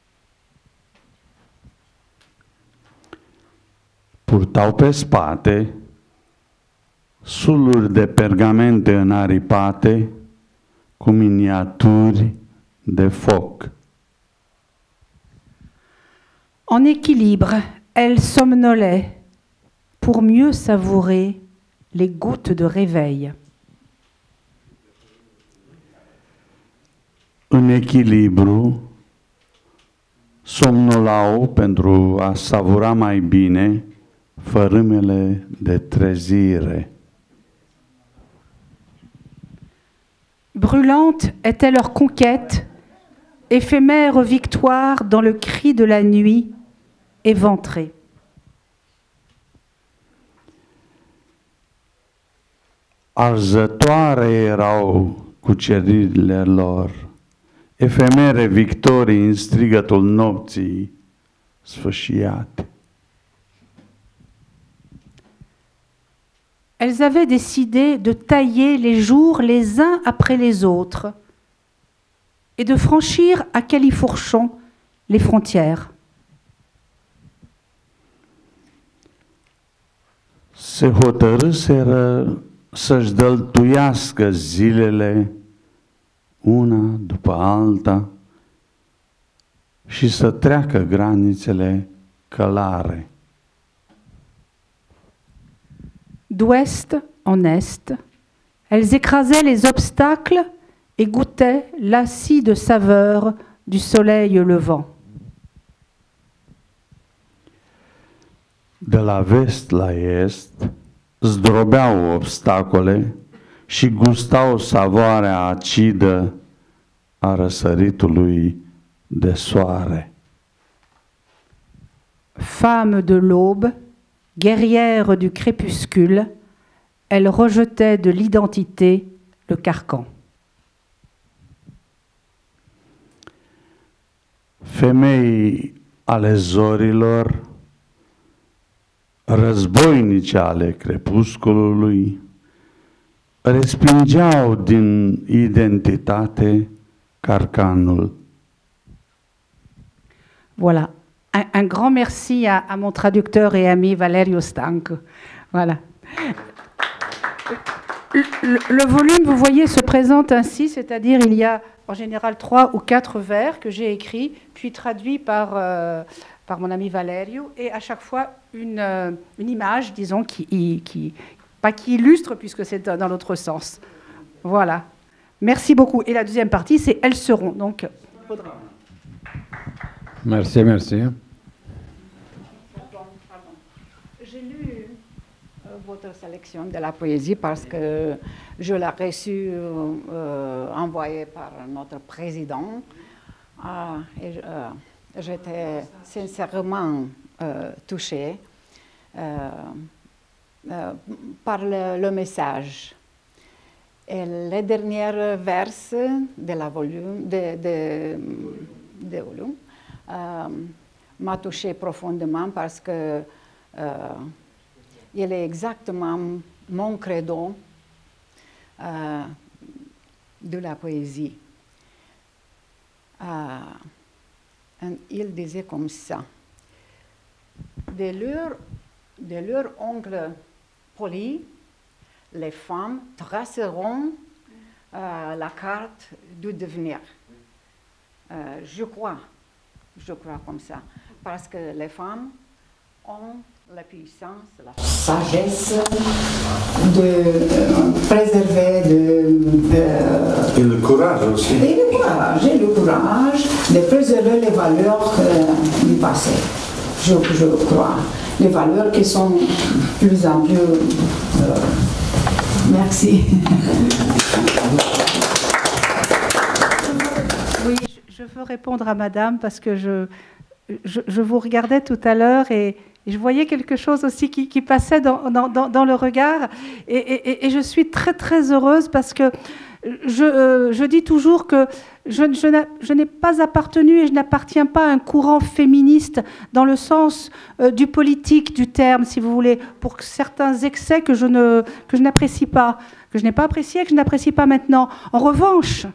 Purtau pe spate suluri de pergamente înaripate cu miniaturi de foc. En équilibre, elles somnolaient pour mieux savourer les gouttes de réveil. În echilibru, somnolau pentru a savura mai bine fărâmele de trezire. Brûlante était leur conquête, éphémère victoire dans le cri de la nuit éventrée. Arzătoare erau cuceririle lor, efemere victorii în strigătul nopții sfâșiate. elles avaient décidé de tailler les jours les uns après les autres et de franchir à califourchon les frontières. Se hotărâseră să-și dăltuiască zilele una după alta și să treacă granițele călare. D'ouest en est, elles écrasaient les obstacles et goûtaient l'acide saveur du soleil levant. De la vest la est, zdrobeau obstacole și gustau savoarea acidă a răsăritului de soare. Femme de l'aube, guerrière du crépuscule, elle rejetait de l'identité le carcan. Femei ale zorilor, războinice ale crepusculului, respingeau din identitate carcanul. Voilà. Un grand merci à mon traducteur et ami Valerio Stanco. Voilà. Le volume, vous voyez, se présente ainsi, c'est-à-dire il y a en général 3 ou 4 vers que j'ai écrits, puis traduits par mon ami Valerio, et à chaque fois une image, disons, pas qui illustre, puisque c'est dans l'autre sens. Voilà. Merci beaucoup. Et la deuxième partie, c'est « Elles seront ». Donc, Audrey. Merci, merci. J'ai lu votre sélection de la poésie parce que je l'ai reçue envoyée par notre président. Et j'étais sincèrement touchée par le message. Et les dernières vers de la volume, de volume m'a touchée profondément parce que il est exactement mon credo de la poésie. Il disait comme ça: de leur ongle poli, les femmes traceront la carte du devenir. Je crois comme ça, parce que les femmes ont la puissance, la sagesse de préserver, Et le courage aussi. et le courage de préserver les valeurs du passé. Je crois, les valeurs qui sont de plus en plus. Merci. Oui, je veux répondre à madame parce que je vous regardais tout à l'heure et je voyais quelque chose aussi qui passait dans le regard et je suis très très heureuse parce que je dis toujours que je n'ai pas appartenu et je n'appartiens pas à un courant féministe dans le sens du politique du terme, si vous voulez, pour certains excès que je n'apprécie pas, que je n'ai pas apprécié et que je n'apprécie pas maintenant. En revanche,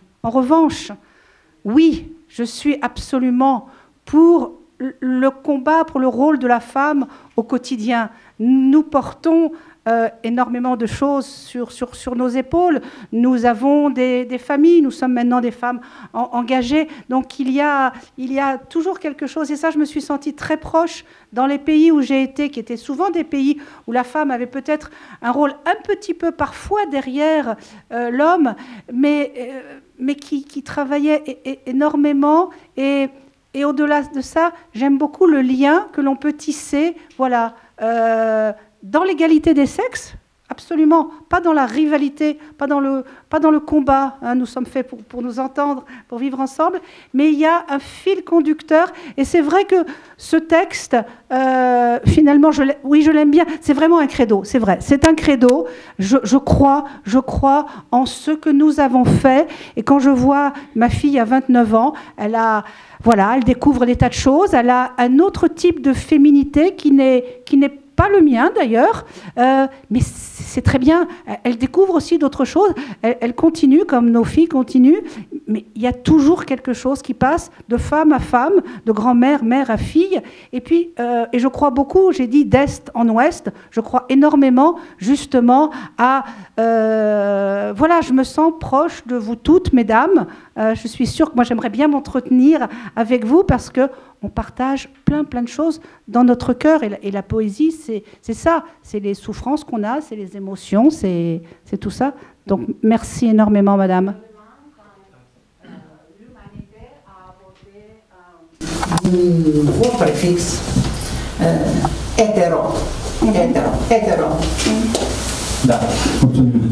oui, je suis absolument pour le combat, pour le rôle de la femme au quotidien. Nous portons énormément de choses sur nos épaules. Nous avons des familles, nous sommes maintenant des femmes engagées. Donc il y a toujours quelque chose. Et ça, je me suis sentie très proche dans les pays où j'ai été, qui étaient souvent des pays où la femme avait peut-être un rôle un petit peu parfois derrière l'homme, mais qui travaillait énormément. Et au-delà de ça, j'aime beaucoup le lien que l'on peut tisser, voilà, dans l'égalité des sexes, absolument, pas dans la rivalité, pas dans le combat, hein, nous sommes faits pour nous entendre, pour vivre ensemble, mais il y a un fil conducteur, et c'est vrai que ce texte, finalement, je l'aime bien, c'est vraiment un credo, c'est vrai, c'est un credo, je crois en ce que nous avons fait, et quand je vois ma fille à 29 ans, elle découvre des tas de choses, elle a un autre type de féminité qui n'est pas le mien d'ailleurs, mais c'est très bien. Elle découvre aussi d'autres choses. Elle continue, comme nos filles continuent. Mais il y a toujours quelque chose qui passe de femme à femme, de grand-mère, mère à fille. Et puis, et je crois beaucoup, j'ai dit d'est en ouest, je crois énormément justement à... voilà, je me sens proche de vous toutes, mesdames. Je suis sûre que moi, j'aimerais bien m'entretenir avec vous parce qu'on partage plein de choses dans notre cœur. Et la poésie, c'est ça. C'est les souffrances qu'on a, c'est les émotions, c'est tout ça. Donc, merci énormément, madame. Gros préfixe hétéro. Da, mulțumim.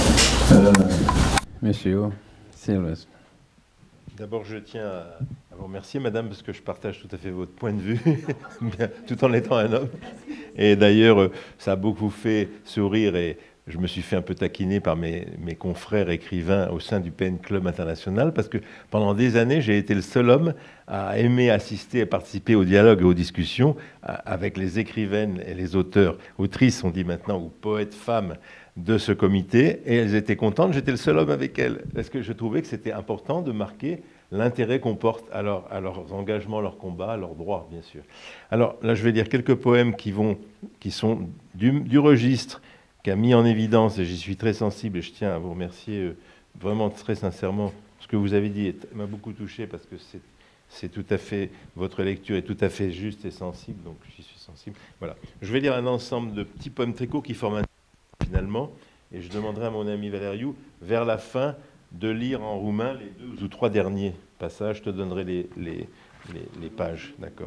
Monsieur Sylvestre. D'abord, je tiens à vous remercier, madame, parce que je partage tout à fait votre point de vue, tout en étant un homme. Et d'ailleurs, ça a beaucoup fait sourire et je me suis fait un peu taquiner par mes confrères écrivains au sein du PN Club International, parce que pendant des années, j'ai été le seul homme à aimer assister et participer au dialogue et aux discussions avec les écrivaines et les auteurs, autrices, on dit maintenant, ou poètes femmes de ce comité, et elles étaient contentes, j'étais le seul homme avec elles, parce que je trouvais que c'était important de marquer l'intérêt qu'on porte à leurs engagements, leurs combats, à leurs droits, bien sûr. Alors là, je vais lire quelques poèmes qui sont du registre qu'a mis en évidence, et j'y suis très sensible, et je tiens à vous remercier vraiment très sincèrement. Ce que vous avez dit m'a beaucoup touché, parce que c'est tout à fait, votre lecture est tout à fait juste et sensible, donc j'y suis sensible. Voilà. Je vais lire un ensemble de petits poèmes très courts qui forment un finalement, et je demanderai à mon ami Valeriu, vers la fin, de lire en roumain les 2 ou 3 derniers passages. Je te donnerai les pages, d'accord?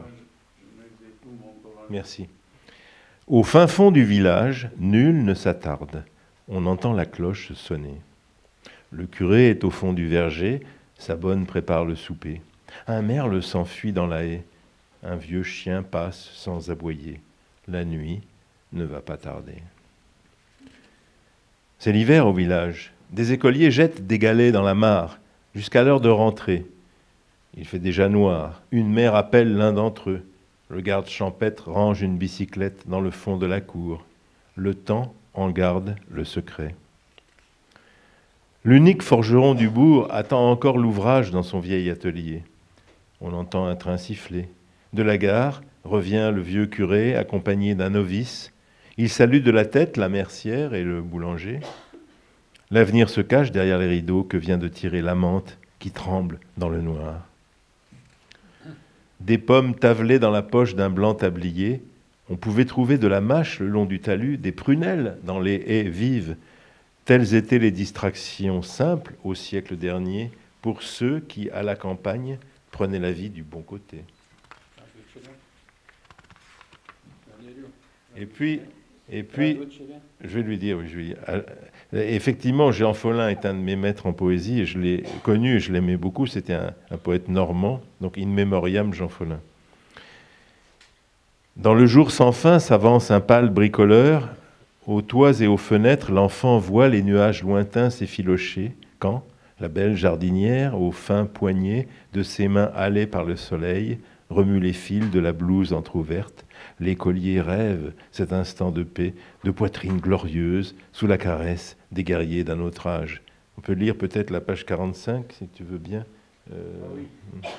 Merci. Au fin fond du village, nul ne s'attarde. On entend la cloche sonner. Le curé est au fond du verger, sa bonne prépare le souper. Un merle s'enfuit dans la haie. Un vieux chien passe sans aboyer. La nuit ne va pas tarder. C'est l'hiver au village. Des écoliers jettent des galets dans la mare, jusqu'à l'heure de rentrer. Il fait déjà noir. Une mère appelle l'un d'entre eux. Le garde champêtre range une bicyclette dans le fond de la cour. Le temps en garde le secret. L'unique forgeron du bourg attend encore l'ouvrage dans son vieil atelier. On entend un train siffler. De la gare revient le vieux curé accompagné d'un novice. Il salue de la tête la mercière et le boulanger. L'avenir se cache derrière les rideaux que vient de tirer l'amante qui tremble dans le noir. Des pommes tavelées dans la poche d'un blanc tablier. On pouvait trouver de la mâche le long du talus, des prunelles dans les haies vives. Telles étaient les distractions simples au siècle dernier pour ceux qui, à la campagne, prenaient la vie du bon côté. Et puis, je vais lui dire, effectivement, Jean Follin est un de mes maîtres en poésie, et je l'ai connu et je l'aimais beaucoup, c'était un poète normand, donc in memoriam Jean Follin. Dans le jour sans fin s'avance un pâle bricoleur, aux toits et aux fenêtres, l'enfant voit les nuages lointains s'effilocher, quand la belle jardinière, aux fins poignets de ses mains hâlées par le soleil, remue les fils de la blouse entr'ouverte. L'écolier rêve cet instant de paix, de poitrine glorieuse, sous la caresse des guerriers d'un autre âge. On peut lire peut-être la page 45, si tu veux bien. Oui.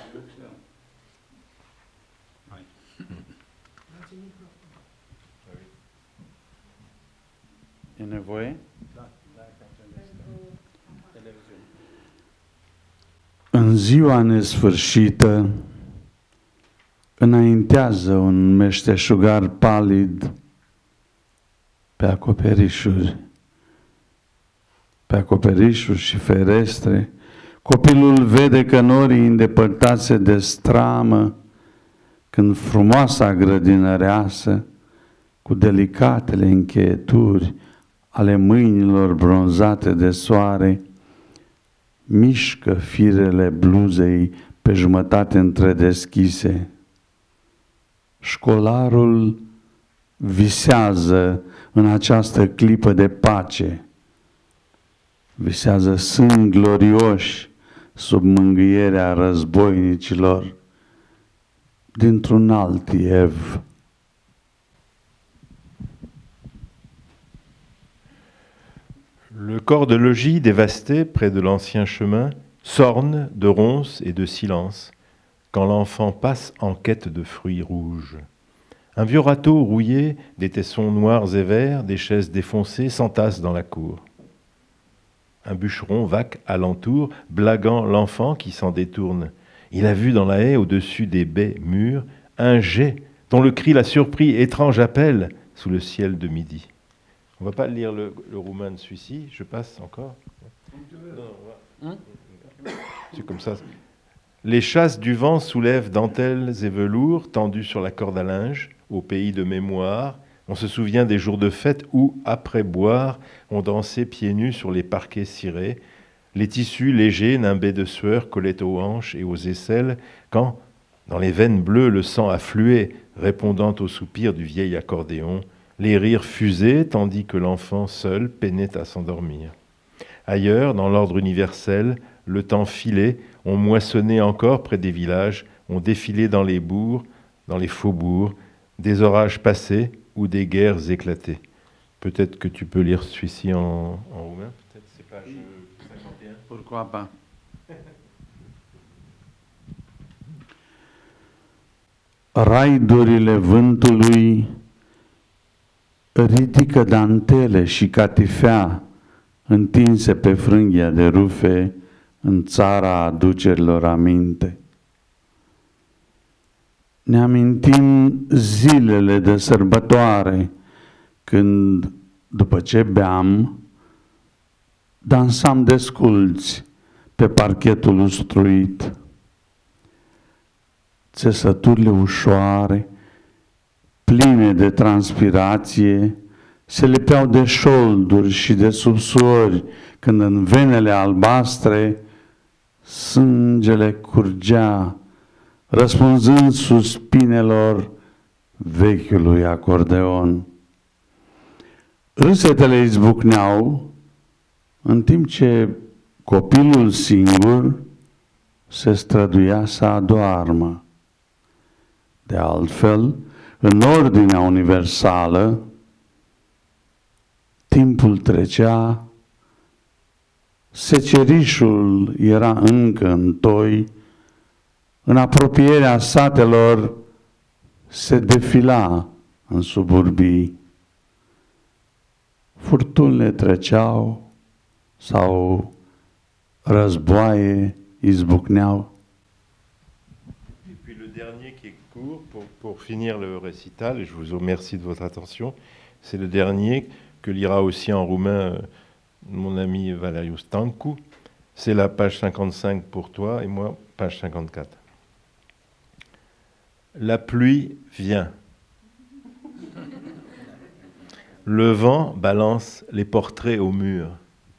E nevoie? În ziua nesfârșită, înaintează un meșteșugar palid pe acoperișuri și ferestre. Copilul vede că norii îndepărtați se destramă când frumoasa grădinăreasă, cu delicatele încheieturi ale mâinilor bronzate de soare, mișcă firele bluzei pe jumătate întredeschise. Școlarul visează în această clipă de pace. Visează sâni glorioși sub mângâierea războinicilor dintr-un alt Iev. Le corps de logis dévasté près de l'ancien chemin s'orne de ronces et de silence quand l'enfant passe en quête de fruits rouges. Un vieux râteau rouillé, des tessons noirs et verts, des chaises défoncées s'entassent dans la cour. Un bûcheron vaque alentour, blaguant l'enfant qui s'en détourne. Il a vu dans la haie, au-dessus des baies mûres, un jet dont le cri l'a surpris, étrange appel sous le ciel de midi. On ne va pas lire le roumain de celui-ci, je passe encore. C'est comme ça. Les chasses du vent soulèvent dentelles et velours tendus sur la corde à linge, au pays de mémoire. On se souvient des jours de fête où, après boire, on dansait pieds nus sur les parquets cirés. Les tissus légers, nimbés de sueur, collaient aux hanches et aux aisselles, quand, dans les veines bleues, le sang affluait, répondant aux soupirs du vieil accordéon. Les rires fusaient, tandis que l'enfant seul peinait à s'endormir. Ailleurs, dans l'ordre universel, le temps filait, on moissonnait encore près des villages, on défilait dans les bourgs, dans les faubourgs, des orages passaient ou des guerres éclataient. Peut-être que tu peux lire celui-ci en roumain, peut-être c'est page 51. Pourquoi pas? Raidurile vântului ridică dantele și catifea întinse pe frânghia de rufe în țara aducerilor aminte. Ne amintim zilele de sărbătoare, când, după ce beam, dansam desculți pe parchetul ustruit. Țesăturile ușoare, pline de transpirație, se lipeau de șolduri și de subsuori, când în venele albastre sângele curgea, răspunzând suspinelor vechiului acordeon. Râsetele izbucneau, în timp ce copilul singur se străduia să adoarmă. De altfel, în ordinea universală, timpul trecea, secerișul era încă în toi, în apropierea satelor se defila în suburbii. Furtunile treceau sau războaie izbucneau. Et puis le dernier qui est court, pour finir le récital, et je vous remercie de votre attention, c'est le dernier que lira aussi en roumain mon ami Valeriu Stancu. C'est la page 55 pour toi et moi, page 54. La pluie vient. Le vent balance les portraits au mur.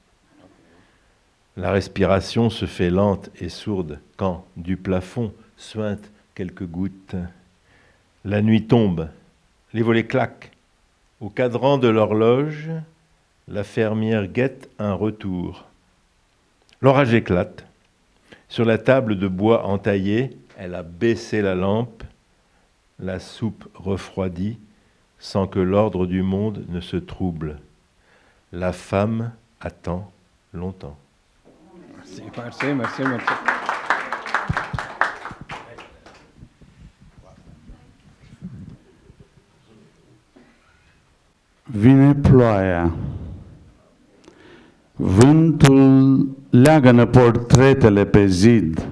La respiration se fait lente et sourde quand, du plafond, suintent quelques gouttes. La nuit tombe, les volets claquent. Au cadran de l'horloge, la fermière guette un retour. L'orage éclate. Sur la table de bois entaillée, elle a baissé la lampe. La soupe refroidit sans que l'ordre du monde ne se trouble. La femme attend longtemps. Merci, merci, merci, merci. Vine ploaia. Vântul leagănă portretele pe zid.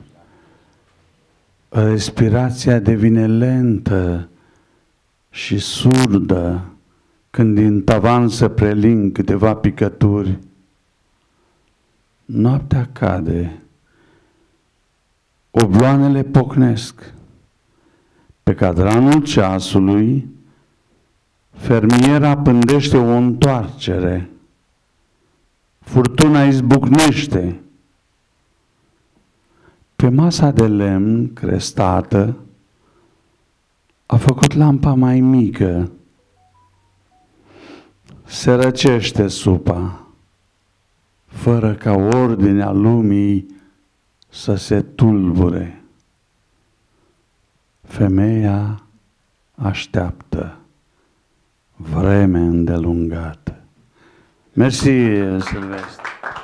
Respirația devine lentă și surdă când din tavan se preling câteva picături. Noaptea cade. Obloanele pocnesc. Pe cadranul ceasului, fermiera pândește o întoarcere. Furtuna izbucnește. Pe masa de lemn crestată a făcut lampa mai mică. Se răcește supa, fără ca ordinea lumii să se tulbure. Femeia așteaptă vreme îndelungată. Merci, Sylvestre.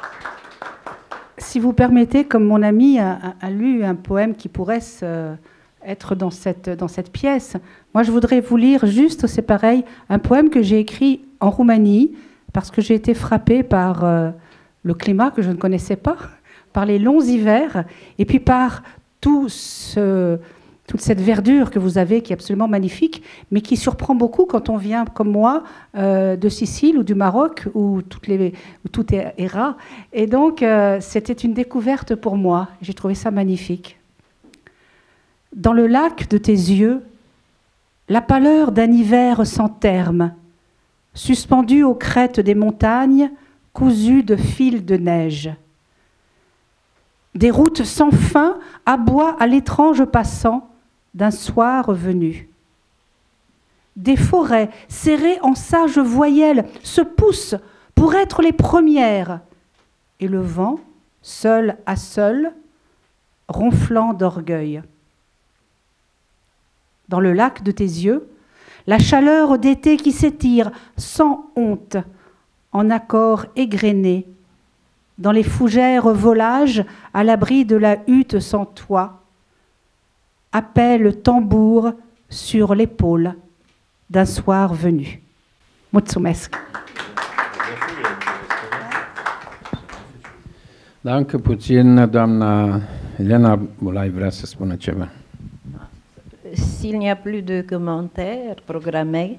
Si vous permettez, comme mon ami a lu un poème qui pourrait être dans cette pièce, moi je voudrais vous lire juste, c'est pareil, un poème que j'ai écrit en Roumanie, parce que j'ai été frappée par le climat que je ne connaissais pas, par les longs hivers, et puis par toute cette verdure que vous avez, qui est absolument magnifique, mais qui surprend beaucoup quand on vient, comme moi, de Sicile ou du Maroc, où tout est ras. Et donc, c'était une découverte pour moi. J'ai trouvé ça magnifique. Dans le lac de tes yeux, la pâleur d'un hiver sans terme, suspendue aux crêtes des montagnes, cousues de fils de neige. Des routes sans fin aboient à l'étrange passant d'un soir venu. Des forêts serrées en sages voyelles se poussent pour être les premières, et le vent, seul à seul, ronflant d'orgueil. Dans le lac de tes yeux, la chaleur d'été qui s'étire sans honte, en accords égrenés, dans les fougères volages à l'abri de la hutte sans toit, appelle tambour sur l'épaule d'un soir venu. Mulțumesc. Încă puțin, doamna Elena Bulai vrea să spună ceva. S'il n'y a plus de commentaires programmés,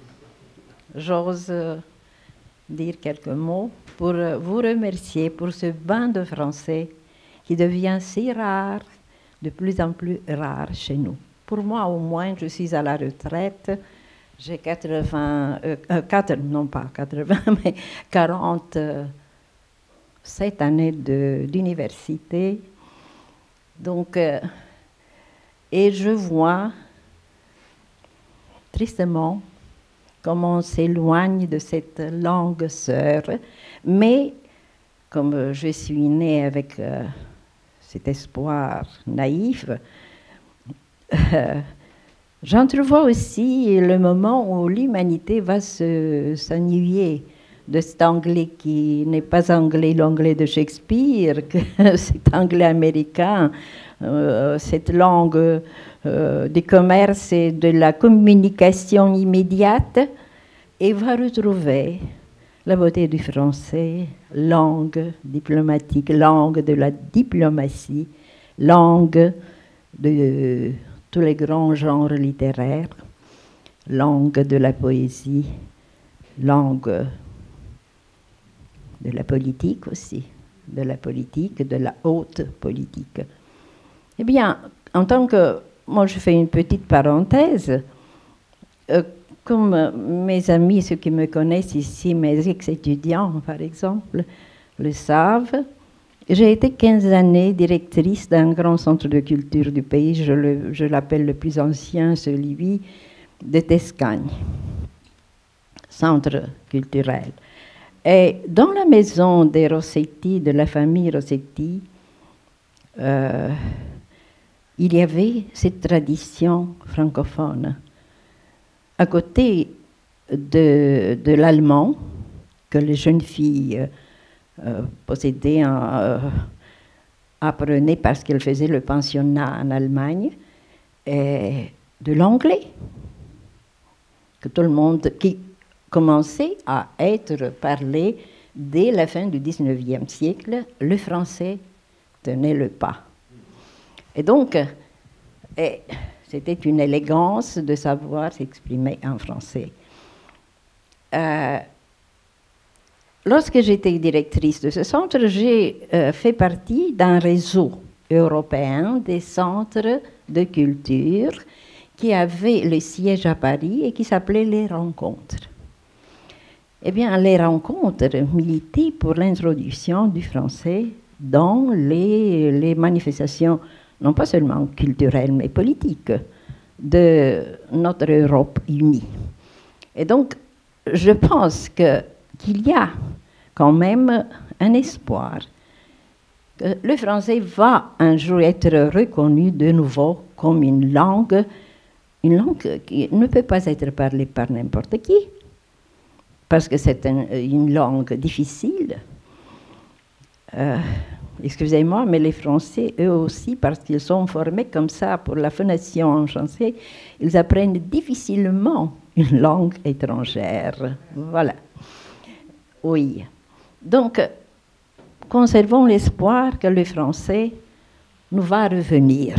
j'ose dire quelques mots pour vous remercier pour ce bain de français qui devient si rare, de plus en plus rare chez nous. Pour moi, au moins, je suis à la retraite, j'ai 47 années d'université. Donc, et je vois tristement comment on s'éloigne de cette langue sœur, mais comme je suis née avec cet espoir naïf, j'entrevois aussi le moment où l'humanité va s'ennuyer de cet anglais qui n'est pas anglais, l'anglais de Shakespeare, que cet anglais américain, cette langue du commerce et de la communication immédiate, et va retrouver la beauté du français, langue diplomatique, langue de la diplomatie, langue de tous les grands genres littéraires, langue de la poésie, langue de la politique aussi, de la haute politique. Eh bien, en tant que... Moi, je fais une petite parenthèse. Comme mes amis, ceux qui me connaissent ici, mes ex-étudiants, par exemple, le savent, j'ai été 15 années directrice d'un grand centre de culture du pays. Je l'appelle le plus ancien, celui de Tescagne, centre culturel. Et dans la maison des Rossetti, de la famille Rossetti, il y avait cette tradition francophone. À côté de l'allemand, que les jeunes filles possédaient, apprenaient parce qu'elles faisaient le pensionnat en Allemagne, et de l'anglais, que tout le monde, qui commençait à être parlé dès la fin du XIXe siècle, le français tenait le pas. Et donc, c'était une élégance de savoir s'exprimer en français. Lorsque j'étais directrice de ce centre, j'ai fait partie d'un réseau européen des centres de culture qui avait le siège à Paris et qui s'appelait Les Rencontres. Eh bien, les rencontres militaient pour l'introduction du français dans les manifestations, non pas seulement culturelles, mais politiques, de notre Europe unie. Et donc, je pense qu'il y a quand même un espoir que le français va un jour être reconnu de nouveau comme une langue qui ne peut pas être parlée par n'importe qui, parce que c'est une langue difficile. Excusez-moi, mais les Français, eux aussi, parce qu'ils sont formés comme ça pour la phonation en français, ils apprennent difficilement une langue étrangère. Voilà. Oui. Donc, conservons l'espoir que le français nous va revenir.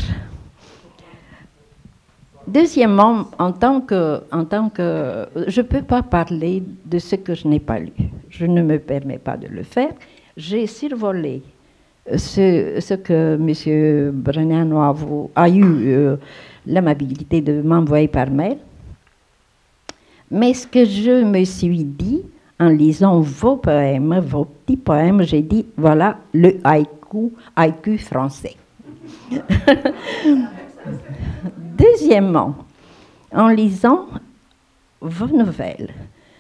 Deuxièmement, en tant que je ne peux pas parler de ce que je n'ai pas lu. Je ne me permets pas de le faire. J'ai survolé ce que M. Brignano a eu l'amabilité de m'envoyer par mail. Mais ce que je me suis dit, en lisant vos poèmes, vos petits poèmes, j'ai dit, voilà le haïku français. Deuxièmement, en lisant vos nouvelles,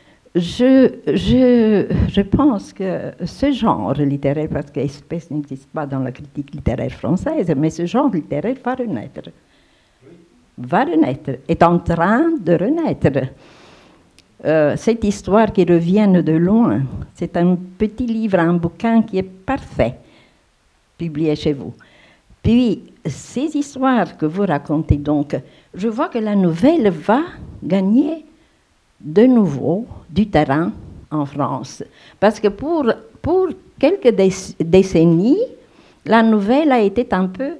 je pense que ce genre littéraire, parce qu'espèce n'existe pas dans la critique littéraire française, mais ce genre littéraire va renaître. Va renaître, est en train de renaître. Cette histoire qui revient de loin, c'est un petit livre, un bouquin qui est parfait, publié chez vous. Puis, ces histoires que vous racontez, donc, je vois que la nouvelle va gagner de nouveau du terrain en France. Parce que pour quelques décennies, la nouvelle a été un peu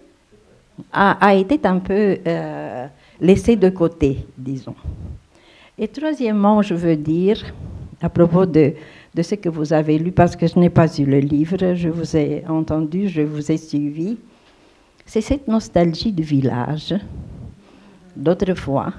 laissée de côté, disons. Et troisièmement, je veux dire, à propos de ce que vous avez lu, parce que je n'ai pas eu le livre, je vous ai entendu, je vous ai suivi, c'est cette nostalgie du village, d'autrefois,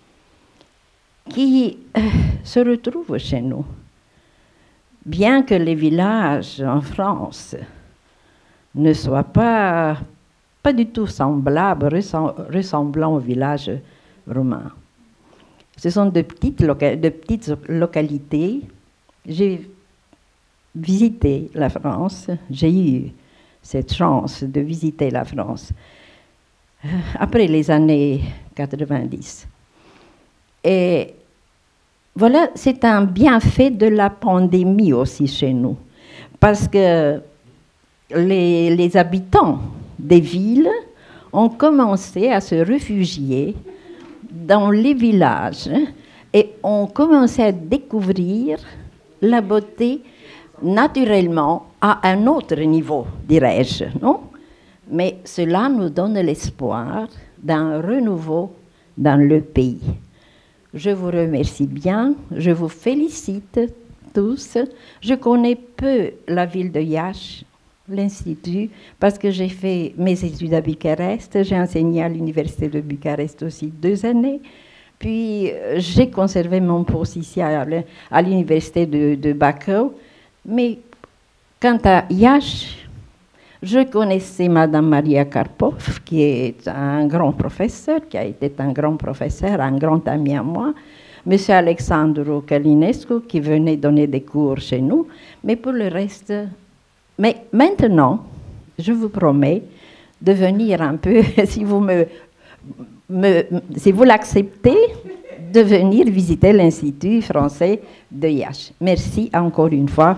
qui se retrouve chez nous. Bien que les villages en France ne soient pas du tout semblables, ressemblant aux villages romains. Ce sont de petites localités. J'ai visité la France, j'ai eu cette chance de visiter la France après les années 90. Et voilà, c'est un bienfait de la pandémie aussi chez nous, parce que les habitants des villes ont commencé à se réfugier dans les villages et ont commencé à découvrir la beauté naturellement à un autre niveau, dirais-je, non? Mais cela nous donne l'espoir d'un renouveau dans le pays. Je vous remercie bien, je vous félicite tous. Je connais peu la ville de Iași, l'Institut, parce que j'ai fait mes études à Bucarest, j'ai enseigné à l'Université de Bucarest aussi 2 années, puis j'ai conservé mon poste ici à l'Université de Bacău. Mais quant à Iași, je connaissais Madame Maria Karpov, qui est un grand professeur, qui a été un grand professeur, un grand ami à moi, Monsieur Alexandru Călinescu, qui venait donner des cours chez nous, mais pour le reste... Mais maintenant, je vous promets de venir un peu, si vous l'acceptez, de venir visiter l'Institut français de Iași. Merci encore une fois.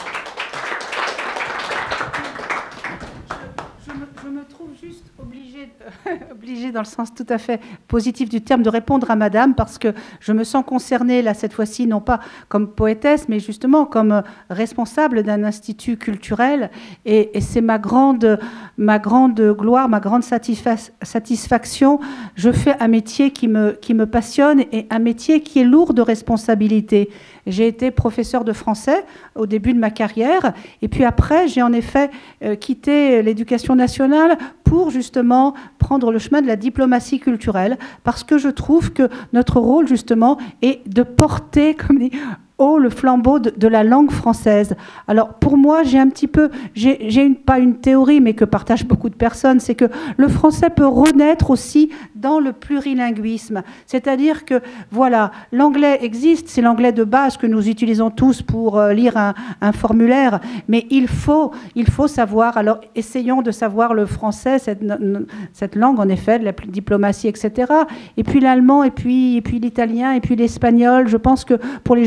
Je me trouve juste obligée, dans le sens tout à fait positif du terme, de répondre à Madame, parce que je me sens concernée, là, cette fois-ci, non pas comme poétesse, mais justement comme responsable d'un institut culturel. Et c'est ma grande gloire, ma grande satisfaction. Je fais un métier qui me passionne et un métier qui est lourd de responsabilité. J'ai été professeur de français au début de ma carrière, et puis après, j'ai en effet quitté l'éducation nationale pour justement prendre le chemin de la diplomatie culturelle, parce que je trouve que notre rôle, justement, est de porter, comme dit, haut le flambeau de la langue française. Alors, pour moi, pas une théorie, mais que partagent beaucoup de personnes, c'est que le français peut renaître aussi dans le plurilinguisme. C'est-à-dire que, voilà, l'anglais existe, c'est l'anglais de base que nous utilisons tous pour lire un formulaire, mais il faut savoir, alors essayons de savoir le français, cette langue, en effet, de la diplomatie, etc. Et puis l'allemand, et puis l'italien, et puis l'espagnol. Je pense que pour les jeunes générations,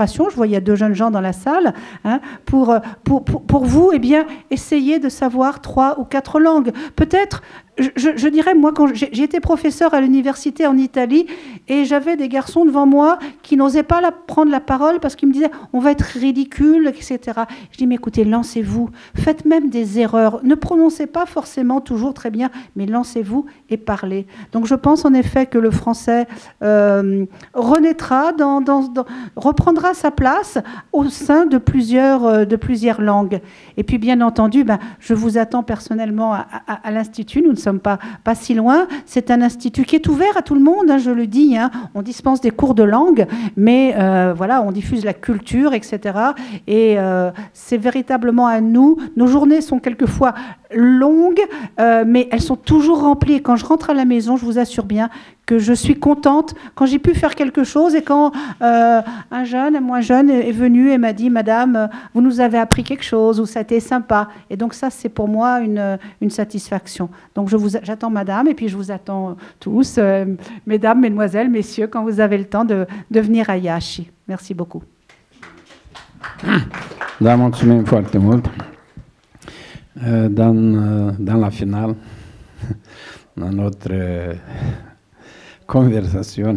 inspiration. Je vois, il y a 2 jeunes gens dans la salle. Hein, pour vous, eh bien, essayez de savoir 3 ou 4 langues. Peut-être, je dirais, moi, quand j'ai été professeur à l'université en Italie, et j'avais des garçons devant moi qui n'osaient pas prendre la parole parce qu'ils me disaient « on va être ridicule », etc. Je dis « mais écoutez, lancez-vous, faites même des erreurs, ne prononcez pas forcément toujours très bien, mais lancez-vous et parlez ». Donc je pense en effet que le français renaîtra, reprendra sa place au sein de plusieurs langues. Et puis bien entendu, je vous attends personnellement à l'Institut, nous ne sommes pas si loin. C'est un institut qui est ouvert à tout le monde, hein, je le dis. Hein. On dispense des cours de langue, mais voilà, on diffuse la culture, etc. Et c'est véritablement à nous. Nos journées sont quelquefois longues, mais elles sont toujours remplies. Et quand je rentre à la maison, je vous assure bien que je suis contente quand j'ai pu faire quelque chose et quand un jeune, un moins jeune est venu et m'a dit « Madame, vous nous avez appris quelque chose » ou « ça a été sympa ». Et donc ça, c'est pour moi une satisfaction. Donc j'attends Madame et puis je vous attends tous, Mesdames, Mesdemoiselles, Messieurs, quand vous avez le temps de venir à Iași. Merci beaucoup. Da, mulțumim foarte mult. Dans la finale, dans notre conversation.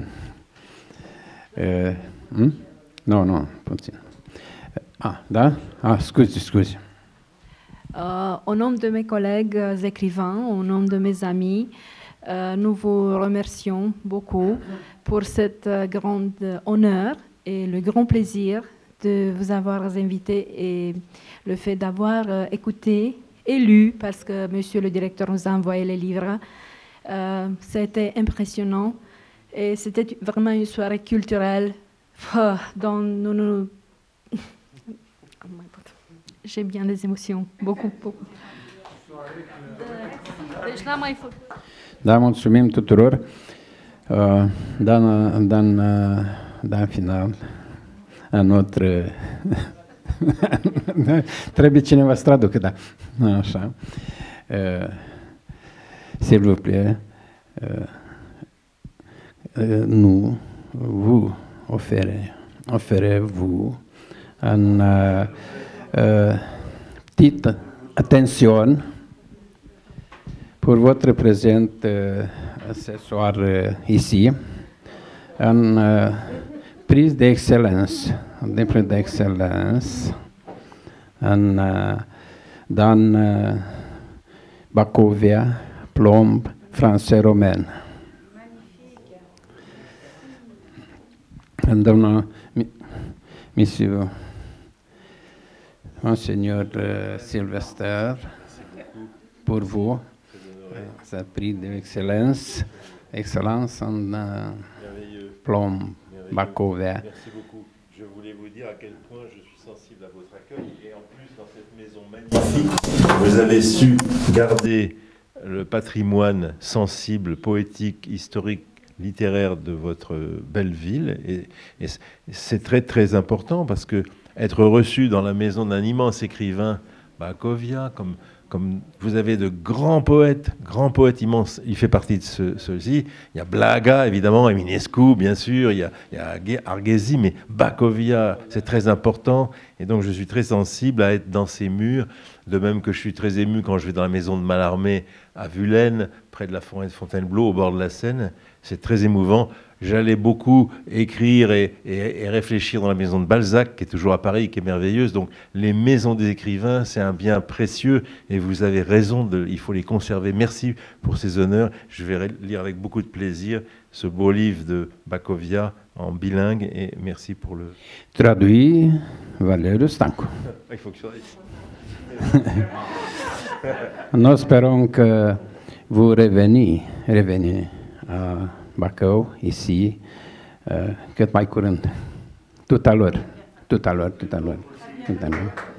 Non, puțin. Da? Scuzi. Au nom de mes collègues écrivains, au nom de mes amis, nous vous remercions beaucoup pour cet grand honneur et le grand plaisir de vous avoir invité et le fait d'avoir écouté et lu, parce que monsieur le directeur nous a envoyé les livres. C'était impressionnant et c'était vraiment une soirée culturelle dont nous... J'ai bien des émotions, beaucoup. Da, mulțumim tuturor. În final, notre... Trebuie cineva să traducă, da. Așa. S'il vous plaît, nous vous offrez-vous une petite attention pour votre présence ce soir ici, un prix d'excellence, dans Bacovia, plomb, français romain. Monsieur Monseigneur Sylvester, pour vous, ce prix d'excellence, excellence en plomb, Bacovia. Merci beaucoup. Je voulais vous dire à quel point je suis sensible à votre accueil et en plus dans cette maison magnifique, vous avez su garder le patrimoine sensible, poétique, historique, littéraire de votre belle ville et c'est très très important parce que être reçu dans la maison d'un immense écrivain, Bacovia, comme vous avez de grands poètes immenses, il fait partie de ceux-ci. Il y a Blaga, évidemment, Eminescu, bien sûr, il y a Arghezi, mais Bacovia, c'est très important. Et donc, je suis très sensible à être dans ces murs, de même que je suis très ému quand je vais dans la maison de Mallarmé à Vulaine, près de la forêt de Fontainebleau, au bord de la Seine. C'est très émouvant. J'allais beaucoup écrire et réfléchir dans la maison de Balzac, qui est toujours à Paris, qui est merveilleuse. Donc, les maisons des écrivains, c'est un bien précieux et vous avez raison, il faut les conserver. Merci pour ces honneurs. Je vais lire avec beaucoup de plaisir ce beau livre de Bacovia en bilingue et merci pour le... Traduit Valeriu Stancu. Il faut que je ici. Nous espérons que vous revenez à Bacău, ici, cât mai curând. Tout à l'heure.